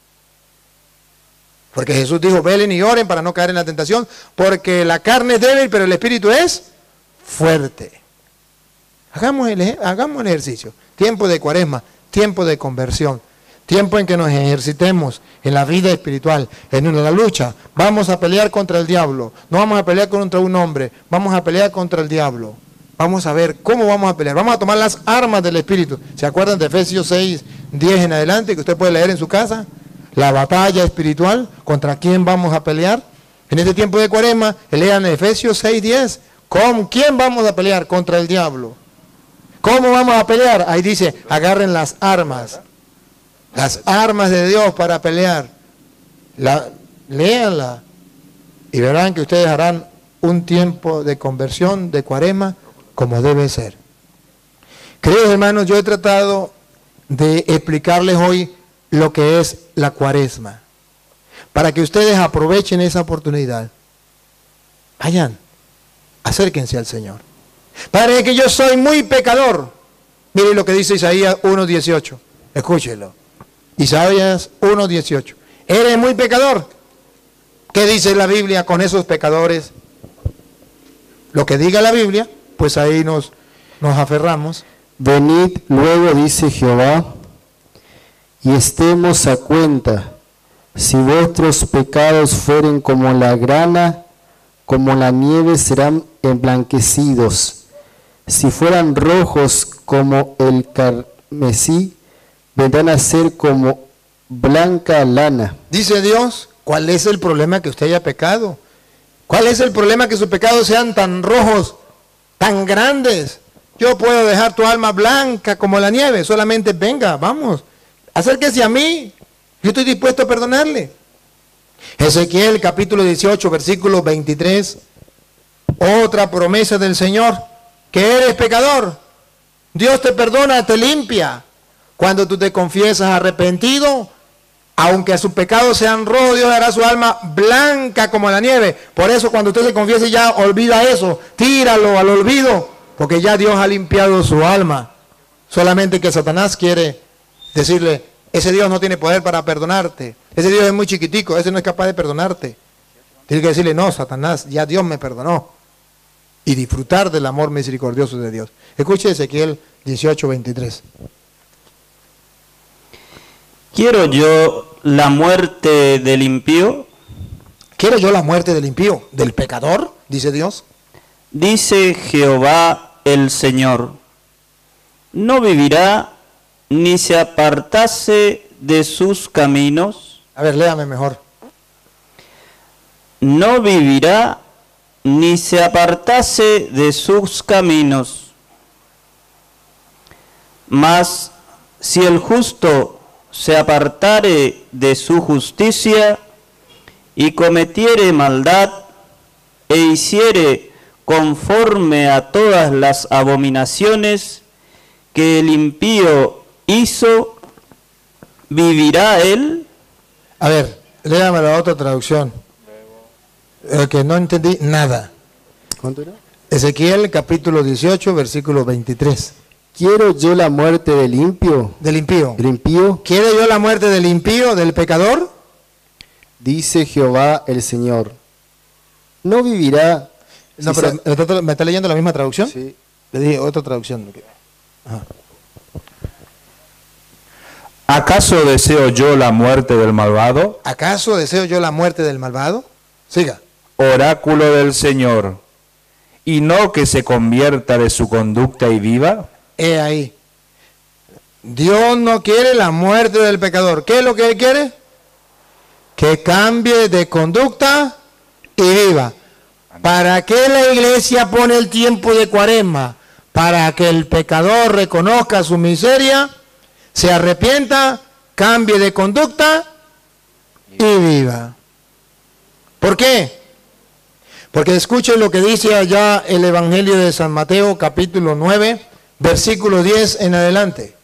Porque Jesús dijo, velen y oren para no caer en la tentación, porque la carne es débil, pero el espíritu es fuerte. Hagamos el, hagamos el ejercicio. Tiempo de cuaresma, tiempo de conversión, tiempo en que nos ejercitemos en la vida espiritual, en la lucha. Vamos a pelear contra el diablo, no vamos a pelear contra un hombre, vamos a pelear contra el diablo. Vamos a ver cómo vamos a pelear. Vamos a tomar las armas del espíritu. ¿Se acuerdan de Efesios seis, diez en adelante, que usted puede leer en su casa? La batalla espiritual, ¿contra quién vamos a pelear? En este tiempo de cuaresma, lean Efesios seis, diez. ¿Con quién vamos a pelear? Contra el diablo. ¿Cómo vamos a pelear? Ahí dice, agarren las armas. Las armas de Dios para pelear. La, léanla. Y verán que ustedes harán un tiempo de conversión, de cuaresma, como debe ser. Queridos hermanos, yo he tratado de explicarles hoy lo que es la cuaresma, para que ustedes aprovechen esa oportunidad. Vayan, acérquense al Señor. Padre, que yo soy muy pecador. Mire lo que dice Isaías uno dieciocho. Escúchelo. Isaías uno dieciocho. Eres muy pecador. ¿Qué dice la Biblia con esos pecadores? Lo que diga la Biblia, pues ahí nos, nos aferramos. Venid luego, dice Jehová, y estemos a cuenta. Si vuestros pecados fueren como la grana, como la nieve serán emblanquecidos. Si fueran rojos como el carmesí, vendrán a ser como blanca lana. Dice Dios, ¿cuál es el problema que usted haya pecado? ¿Cuál es el problema que sus pecados sean tan rojos, tan grandes? Yo puedo dejar tu alma blanca como la nieve, solamente venga, vamos. Acérquese a mí, yo estoy dispuesto a perdonarle. Ezequiel capítulo dieciocho, versículo veintitrés. Otra promesa del Señor, que eres pecador. Dios te perdona, te limpia. Cuando tú te confiesas arrepentido, aunque sus pecados sean rojos, Dios hará su alma blanca como la nieve. Por eso cuando usted se confiese ya olvida eso, tíralo al olvido, porque ya Dios ha limpiado su alma. Solamente que Satanás quiere decirle, ese Dios no tiene poder para perdonarte. Ese Dios es muy chiquitico, ese no es capaz de perdonarte. Tiene que decirle, no, Satanás, ya Dios me perdonó. Y disfrutar del amor misericordioso de Dios. Escuche Ezequiel dieciocho, veintitrés. ¿Quiero yo la muerte del impío? ¿Quiero yo la muerte del impío? ¿Del pecador? Dice Dios. Dice Jehová el Señor, no vivirá ni se apartase de sus caminos. A ver, léame mejor. No vivirá ni se apartase de sus caminos. Mas si el justo se apartare de su justicia y cometiere maldad e hiciere conforme a todas las abominaciones que el impío hizo, ¿vivirá él? A ver, léame la otra traducción. Eh, que no entendí nada. ¿Cuánto era? Ezequiel capítulo dieciocho, versículo veintitrés. ¿Quiero yo la muerte del impío? Del impío. ¿El impío? ¿Quiere yo la muerte del impío, del pecador? Dice Jehová el Señor. No vivirá. No, si pero sa- ¿me está, me está leyendo la misma traducción? Sí. Le dije otra traducción. Ajá. ¿Acaso deseo yo la muerte del malvado? ¿Acaso deseo yo la muerte del malvado? Siga. Oráculo del Señor, y no que se convierta de su conducta y viva. He ahí. Dios no quiere la muerte del pecador. ¿Qué es lo que Él quiere? Que cambie de conducta y viva. ¿Para qué la iglesia pone el tiempo de cuaresma? Para que el pecador reconozca su miseria, se arrepienta, cambie de conducta y viva. ¿Por qué? Porque escuchen lo que dice allá el Evangelio de San Mateo, capítulo nueve, versículo diez en adelante.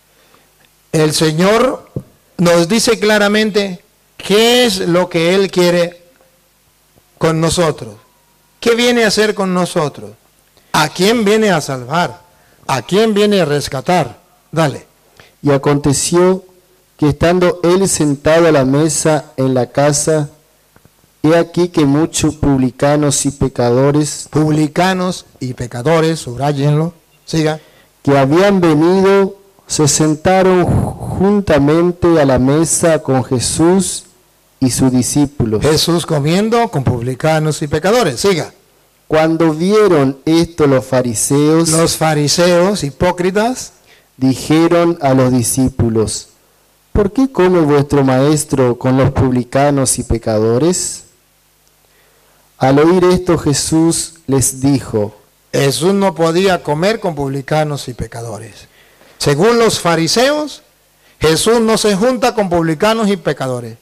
El Señor nos dice claramente qué es lo que Él quiere con nosotros. ¿Qué viene a hacer con nosotros? ¿A quién viene a salvar? ¿A quién viene a rescatar? Dale. Y aconteció que estando él sentado a la mesa en la casa, he aquí que muchos publicanos y pecadores, Publicanos y pecadores, subrayenlo, siga, que habían venido, se sentaron juntamente a la mesa con Jesús y sus discípulos. Jesús comiendo con publicanos y pecadores, siga. Cuando vieron esto los fariseos, Los fariseos hipócritas dijeron a los discípulos: ¿por qué come vuestro maestro con los publicanos y pecadores? Al oír esto Jesús les dijo: Jesús no podía comer con publicanos y pecadores. Según los fariseos, Jesús no se junta con publicanos y pecadores.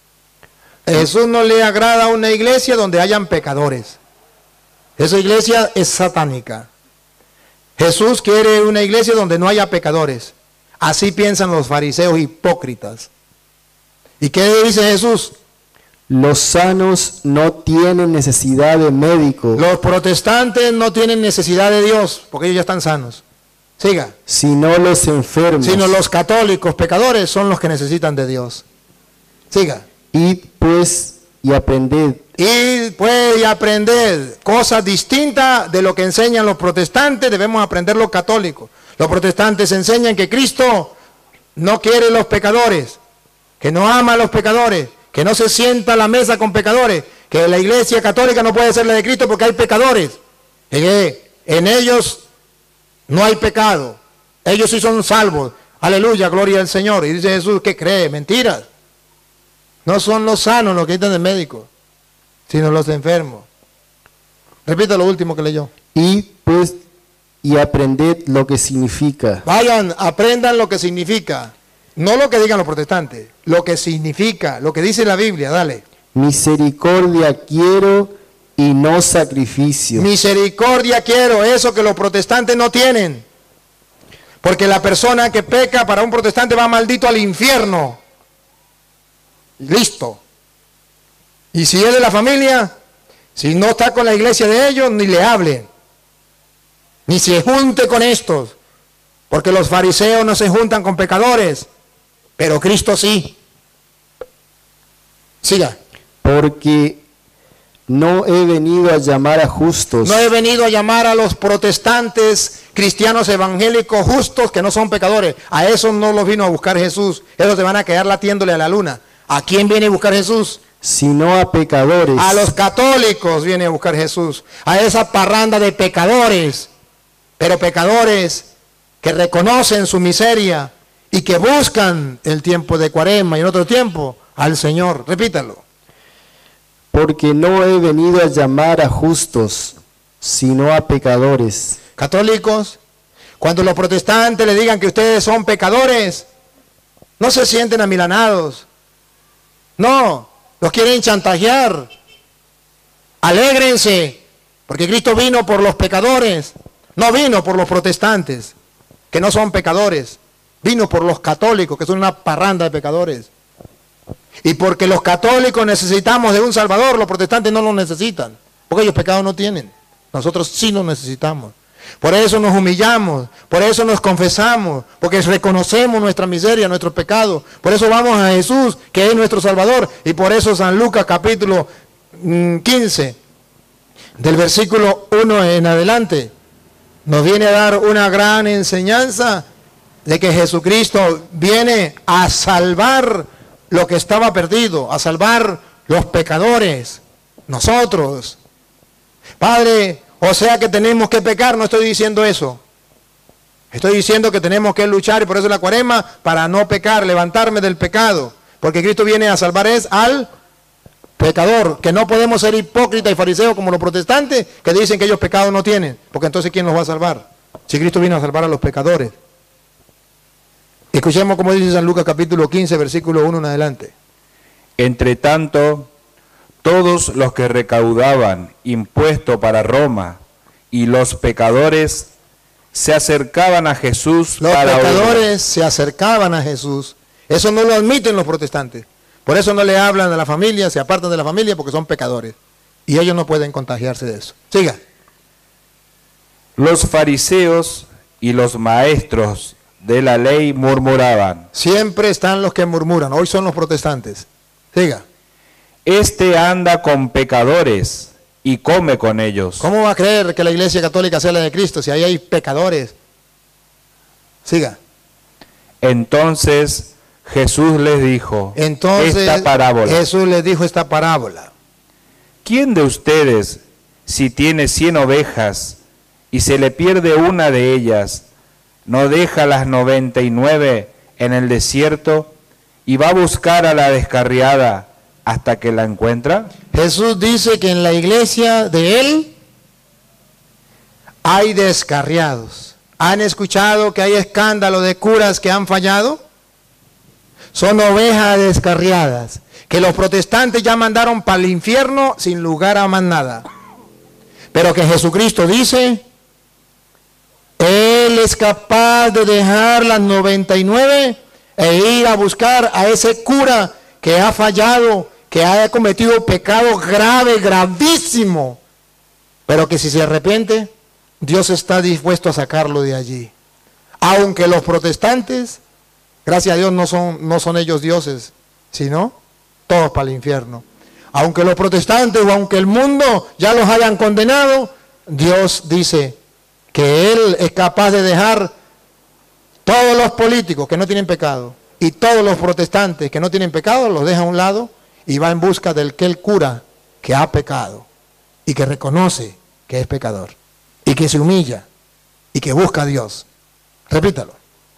Jesús no le agrada a una iglesia donde hayan pecadores. Esa iglesia es satánica. Jesús quiere una iglesia donde no haya pecadores. Así piensan los fariseos hipócritas. ¿Y qué dice Jesús? los sanos no tienen necesidad de médico, Los protestantes no tienen necesidad de Dios, porque ellos ya están sanos. Siga. sino los enfermos. Sino los católicos pecadores son los que necesitan de Dios. Siga. Id pues y aprended. Y puede aprender cosas distintas de lo que enseñan los protestantes, debemos aprender los católicos. Los protestantes enseñan que Cristo no quiere los pecadores, que no ama a los pecadores, que no se sienta a la mesa con pecadores, que la iglesia católica no puede ser la de Cristo porque hay pecadores. Y que en ellos no hay pecado, ellos sí son salvos. Aleluya, gloria al Señor. Y dice Jesús, ¿qué cree? Mentiras. No son los sanos los que necesitan de médico, sino los enfermos. Repita lo último que leyó. Id pues y aprended lo que significa. Vayan, aprendan lo que significa. No lo que digan los protestantes, lo que significa, lo que dice la Biblia, dale. Misericordia quiero y no sacrificio. Misericordia quiero, eso que los protestantes no tienen. Porque la persona que peca para un protestante va maldito al infierno. Listo. Y si es de la familia, si no está con la iglesia de ellos, ni le hable. Ni se junte con estos. Porque los fariseos no se juntan con pecadores. Pero Cristo sí. Siga. Porque no he venido a llamar a justos, No he venido a llamar a los protestantes cristianos evangélicos justos que no son pecadores. A esos no los vino a buscar Jesús. Esos se van a quedar latiéndole a la luna. ¿A quién viene a buscar Jesús? sino a pecadores. A los católicos viene a buscar Jesús. A esa parranda de pecadores. Pero pecadores que reconocen su miseria y que buscan el tiempo de Cuaresma y en otro tiempo al Señor. Repítalo. Porque no he venido a llamar a justos, sino a pecadores. Católicos, cuando los protestantes le digan que ustedes son pecadores, no se sienten amilanados. No, los quieren chantajear. Alégrense, porque Cristo vino por los pecadores, no vino por los protestantes, que no son pecadores. Vino por los católicos, que son una parranda de pecadores. Y porque los católicos necesitamos de un Salvador, los protestantes no lo necesitan, porque ellos pecados no tienen. Nosotros sí lo necesitamos. Por eso nos humillamos, por eso nos confesamos, porque reconocemos nuestra miseria, nuestros pecados. Por eso vamos a Jesús, que es nuestro Salvador. Y por eso San Lucas capítulo quince, del versículo uno en adelante, nos viene a dar una gran enseñanza de que Jesucristo viene a salvar lo que estaba perdido, a salvar los pecadores, nosotros. Padre, o sea que tenemos que pecar, no estoy diciendo eso. Estoy diciendo que tenemos que luchar, y por eso la Cuaresma, para no pecar, levantarme del pecado. Porque Cristo viene a salvar es al pecador, que no podemos ser hipócritas y fariseos como los protestantes, que dicen que ellos pecados no tienen. Porque entonces, ¿quién los va a salvar? Si Cristo vino a salvar a los pecadores. Escuchemos como dice San Lucas capítulo quince, versículo uno en adelante. Entre tanto, todos los que recaudaban impuesto para Roma y los pecadores se acercaban a Jesús Los para pecadores oír. se acercaban a Jesús. Eso no lo admiten los protestantes. Por eso no le hablan a la familia, se apartan de la familia porque son pecadores. Y ellos no pueden contagiarse de eso. Siga. Los fariseos y los maestros de la ley murmuraban: Siempre están los que murmuran. Hoy son los protestantes. Siga. este anda con pecadores y come con ellos. ¿Cómo va a creer que la Iglesia Católica sea la de Cristo si ahí hay pecadores? Siga. Entonces Jesús les dijo Entonces esta parábola. Jesús les dijo esta parábola. ¿Quién de ustedes, si tiene cien ovejas y se le pierde una de ellas, no deja las noventa y nueve en el desierto y va a buscar a la descarriada hasta que la encuentra? Jesús dice que en la iglesia de Él hay descarriados. ¿Han escuchado que hay escándalo de curas que han fallado? Son ovejas descarriadas, que los protestantes ya mandaron para el infierno sin lugar a más nada. Pero que Jesucristo dice, Él es capaz de dejar las noventa y nueve e ir a buscar a ese cura que ha fallado, que ha cometido pecado grave, gravísimo, pero que si se arrepiente, Dios está dispuesto a sacarlo de allí. Aunque los protestantes, gracias a Dios, no son, no son ellos dioses, sino todos para el infierno. Aunque los protestantes o aunque el mundo ya los hayan condenado, Dios dice que Él es capaz de dejar todos los políticos que no tienen pecado y todos los protestantes que no tienen pecado, los deja a un lado y va en busca del que Él cura que ha pecado y que reconoce que es pecador y que se humilla y que busca a Dios. Repítalo.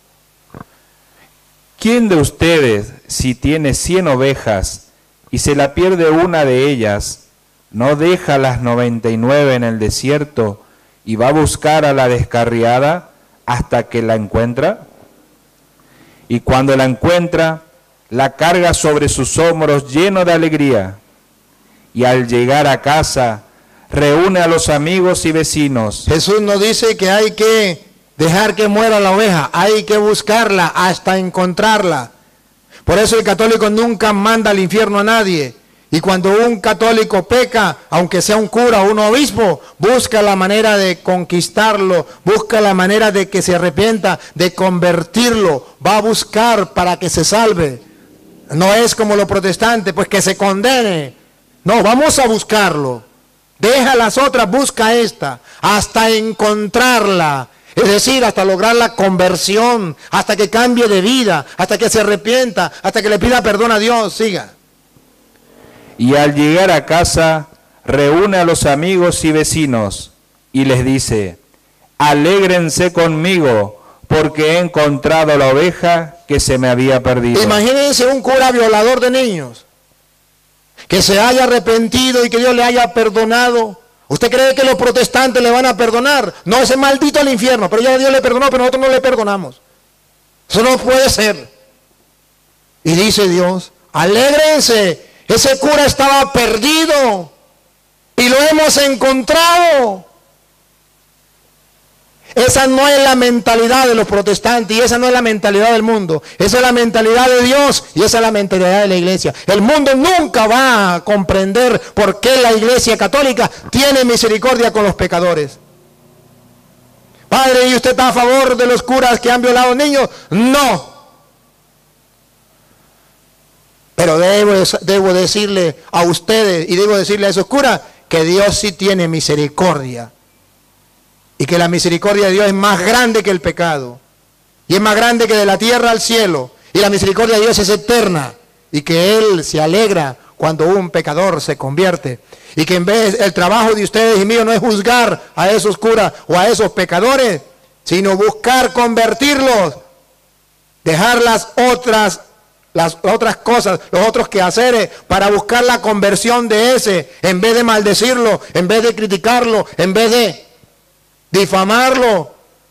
¿Quién de ustedes, si tiene cien ovejas y se la pierde una de ellas, no deja las noventa y nueve en el desierto y va a buscar a la descarriada hasta que la encuentra? Y cuando la encuentra, la carga sobre sus hombros lleno de alegría. Y al llegar a casa, reúne a los amigos y vecinos. Jesús nos dice que hay que dejar que muera la oveja, hay que buscarla hasta encontrarla. Por eso el católico nunca manda al infierno a nadie. Y cuando un católico peca, aunque sea un cura o un obispo, busca la manera de conquistarlo, busca la manera de que se arrepienta, de convertirlo, va a buscar para que se salve. No es como los protestantes, pues que se condene. No, vamos a buscarlo. Deja las otras, busca esta, hasta encontrarla. Es decir, hasta lograr la conversión, hasta que cambie de vida, hasta que se arrepienta, hasta que le pida perdón a Dios. Siga. Y al llegar a casa, reúne a los amigos y vecinos y les dice: alégrense conmigo, porque he encontrado la oveja que se me había perdido. Imagínense un cura violador de niños, que se haya arrepentido y que Dios le haya perdonado. ¿Usted cree que los protestantes le van a perdonar? No, ese maldito al infierno, pero ya Dios le perdonó, pero nosotros no le perdonamos. Eso no puede ser. Y dice Dios, alégrense, ese cura estaba perdido y lo hemos encontrado. Esa no es la mentalidad de los protestantes y esa no es la mentalidad del mundo. Esa es la mentalidad de Dios y esa es la mentalidad de la iglesia. El mundo nunca va a comprender por qué la iglesia católica tiene misericordia con los pecadores. Padre, ¿y usted está a favor de los curas que han violado niños? No. Pero debo, debo decirle a ustedes y debo decirle a esos curas que Dios sí tiene misericordia. Y que la misericordia de Dios es más grande que el pecado. Y es más grande que de la tierra al cielo. Y la misericordia de Dios es eterna. Y que Él se alegra cuando un pecador se convierte. Y que en vez, el trabajo de ustedes y mío no es juzgar a esos curas o a esos pecadores, sino buscar convertirlos. Dejar las otras, las otras cosas, los otros quehaceres, para buscar la conversión de ese. En vez de maldecirlo, en vez de criticarlo, en vez de difamarlo,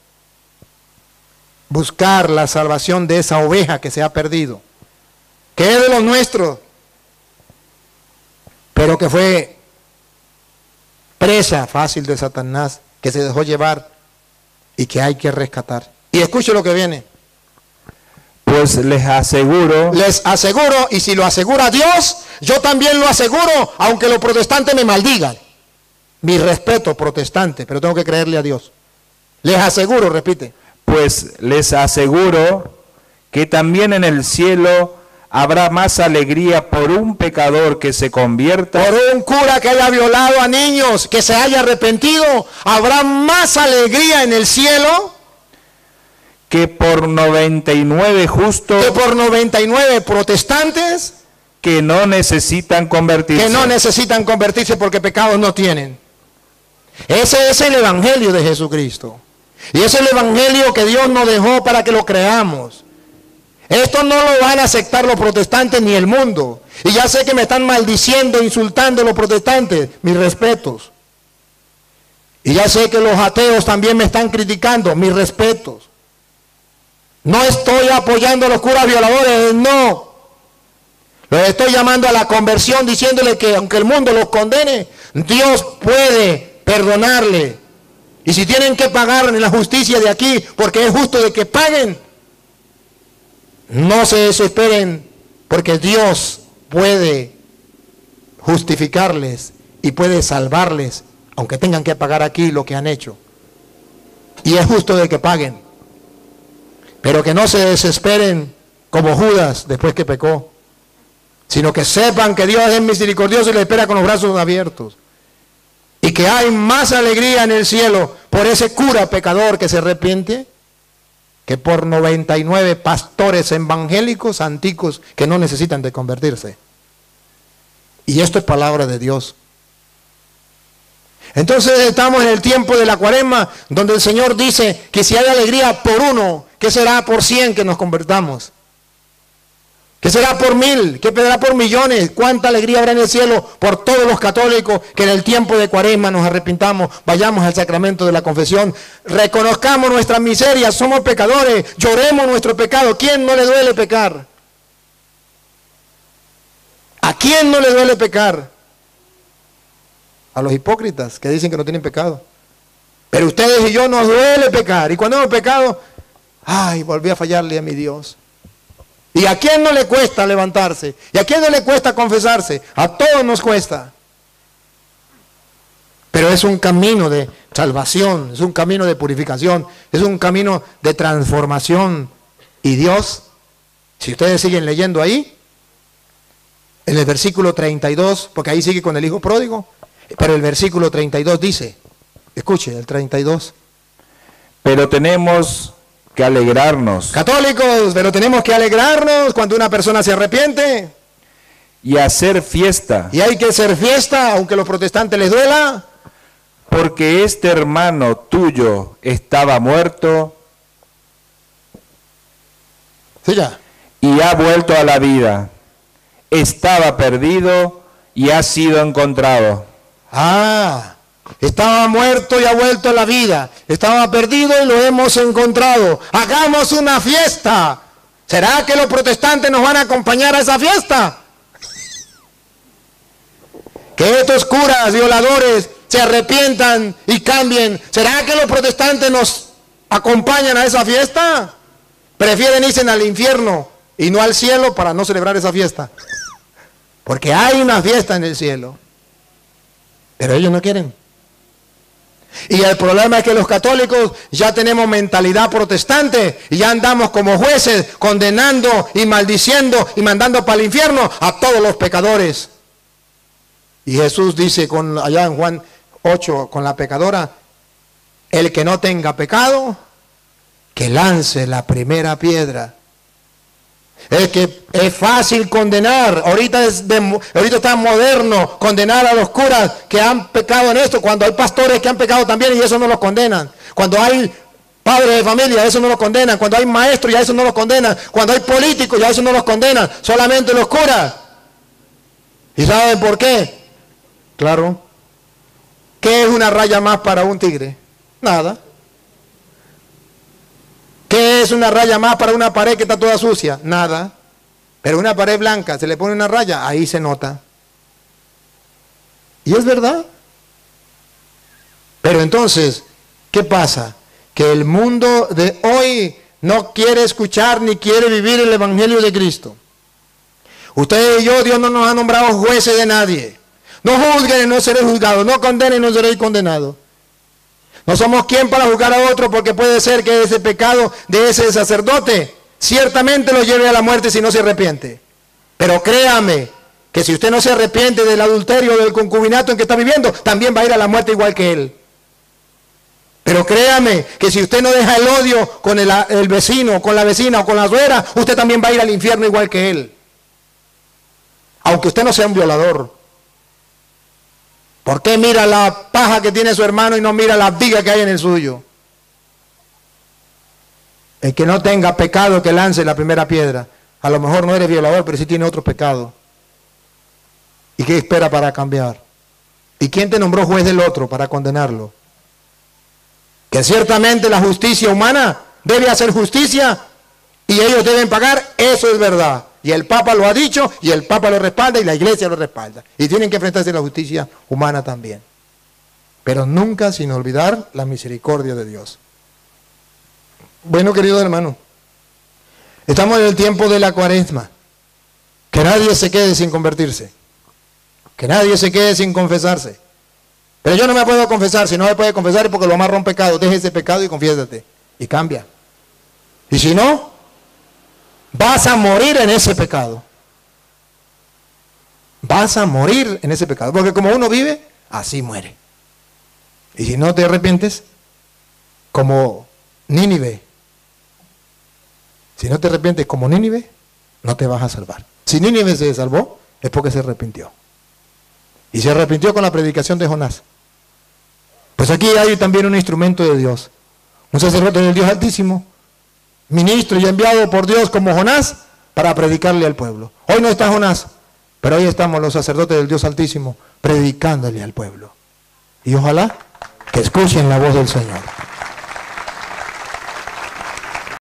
buscar la salvación de esa oveja que se ha perdido, que es de los nuestros. pero que fue presa fácil de Satanás, que se dejó llevar y que hay que rescatar. Y escuche lo que viene. Pues les aseguro, Les aseguro, y si lo asegura Dios, yo también lo aseguro, aunque los protestantes me maldigan. Mi respeto, protestante, pero tengo que creerle a Dios. Les aseguro, repite. pues les aseguro que también en el cielo habrá más alegría por un pecador que se convierta. Por un cura que haya violado a niños, que se haya arrepentido, habrá más alegría en el cielo Que por noventa y nueve justos que por noventa y nueve protestantes que no necesitan convertirse. que no necesitan convertirse porque pecados no tienen. Ese es el evangelio de Jesucristo. Y ese es el evangelio que Dios nos dejó para que lo creamos. Esto no lo van a aceptar los protestantes ni el mundo. Y ya sé que me están maldiciendo, insultando los protestantes. Mis respetos. Y ya sé que los ateos también me están criticando. Mis respetos. No estoy apoyando a los curas violadores, no. Los estoy llamando a la conversión, diciéndole que aunque el mundo los condene, Dios puede perdonarle. Y si tienen que pagar en la justicia de aquí, porque es justo de que paguen, no se desesperen, porque Dios puede justificarles y puede salvarles, aunque tengan que pagar aquí lo que han hecho. Y es justo de que paguen. Pero que no se desesperen como Judas después que pecó, sino que sepan que Dios es misericordioso y le espera con los brazos abiertos. Y que hay más alegría en el cielo por ese cura pecador que se arrepiente, que por noventa y nueve pastores evangélicos anticos que no necesitan de convertirse. Y esto es palabra de Dios. Entonces estamos en el tiempo de la Cuaresma, donde el Señor dice que si hay alegría por uno, ¿qué será por cien que nos convertamos? ¿Qué será por mil? ¿Qué será por millones? ¿Cuánta alegría habrá en el cielo por todos los católicos que en el tiempo de Cuaresma nos arrepintamos, vayamos al sacramento de la confesión, reconozcamos nuestras miserias, somos pecadores, lloremos nuestro pecado? ¿Quién no le duele pecar? ¿A quién no le duele pecar? A los hipócritas que dicen que no tienen pecado. Pero ustedes y yo nos duele pecar. Y cuando hemos pecado, ay, volví a fallarle a mi Dios. ¿Y a quién no le cuesta levantarse? ¿Y a quién no le cuesta confesarse? A todos nos cuesta. Pero es un camino de salvación, es un camino de purificación, es un camino de transformación. Y Dios, si ustedes siguen leyendo ahí, en el versículo treinta y dos, porque ahí sigue con el hijo pródigo, pero el versículo treinta y dos dice, escuche, el treinta y dos. Pero tenemos que alegrarnos Católicos, pero tenemos que alegrarnos cuando una persona se arrepiente. y hacer fiesta, Y hay que hacer fiesta, aunque a los protestantes les duela. porque este hermano tuyo estaba muerto Sí, ya. y ha vuelto a la vida. Estaba perdido y ha sido encontrado. Ah, estaba muerto y ha vuelto a la vida. Estaba perdido y lo hemos encontrado. Hagamos una fiesta. ¿Será que los protestantes nos van a acompañar a esa fiesta? Que estos curas violadores se arrepientan y cambien. ¿Será que los protestantes nos acompañan a esa fiesta? Prefieren irse al infierno y no al cielo para no celebrar esa fiesta. Porque hay una fiesta en el cielo. Pero ellos no quieren. Y el problema es que los católicos ya tenemos mentalidad protestante y ya andamos como jueces condenando y maldiciendo y mandando para el infierno a todos los pecadores. Y Jesús dice con, allá en Juan ocho con la pecadora, el que no tenga pecado, que lance la primera piedra. Es que es fácil condenar, ahorita, es de, ahorita está moderno condenar a los curas que han pecado en esto, cuando hay pastores que han pecado también y eso no los condenan. Cuando hay padres de familia, eso no los condenan. Cuando hay maestros, ya eso no los condenan. Cuando hay políticos, ya eso no los condenan. Solamente los curas. ¿Y saben por qué? Claro. ¿Qué es una raya más para un tigre? Nada. ¿Qué es una raya más para una pared que está toda sucia? Nada. Pero una pared blanca, se le pone una raya, ahí se nota. Y es verdad. Pero entonces, ¿qué pasa? Que el mundo de hoy no quiere escuchar ni quiere vivir el Evangelio de Cristo. Ustedes y yo, Dios no nos ha nombrado jueces de nadie. No juzguen y no seréis juzgados, no condenen y no seréis condenados. No somos quien para juzgar a otro, porque puede ser que ese pecado de ese sacerdote ciertamente lo lleve a la muerte si no se arrepiente. Pero créame que si usted no se arrepiente del adulterio o del concubinato en que está viviendo, también va a ir a la muerte igual que él. Pero créame que si usted no deja el odio con el, el vecino, con la vecina o con la suegra, usted también va a ir al infierno igual que él. Aunque usted no sea un violador. ¿Por qué mira la paja que tiene su hermano y no mira la viga que hay en el suyo? El que no tenga pecado que lance la primera piedra. A lo mejor no eres violador, pero sí tiene otro pecado. ¿Y qué espera para cambiar? ¿Y quién te nombró juez del otro para condenarlo? Que ciertamente la justicia humana debe hacer justicia y ellos deben pagar, eso es verdad. Y el Papa lo ha dicho, y el Papa lo respalda, y la Iglesia lo respalda. Y tienen que enfrentarse a la justicia humana también. Pero nunca sin olvidar la misericordia de Dios. Bueno, queridos hermanos, estamos en el tiempo de la Cuaresma. Que nadie se quede sin convertirse. Que nadie se quede sin confesarse. Pero yo no me puedo confesar. Si no me puede confesar es porque lo amarra un pecado. Deje ese pecado y confiésate. Y cambia. Y si no, vas a morir en ese pecado. Vas a morir en ese pecado. Porque como uno vive, así muere. Y si no te arrepientes, como Nínive. Si no te arrepientes como Nínive, no te vas a salvar. Si Nínive se salvó, es porque se arrepintió. Y se arrepintió con la predicación de Jonás. Pues aquí hay también un instrumento de Dios. Un sacerdote del Dios Altísimo, ministro y enviado por Dios como Jonás para predicarle al pueblo. Hoy no está Jonás, pero hoy estamos los sacerdotes del Dios Altísimo predicándole al pueblo. Y ojalá que escuchen la voz del Señor.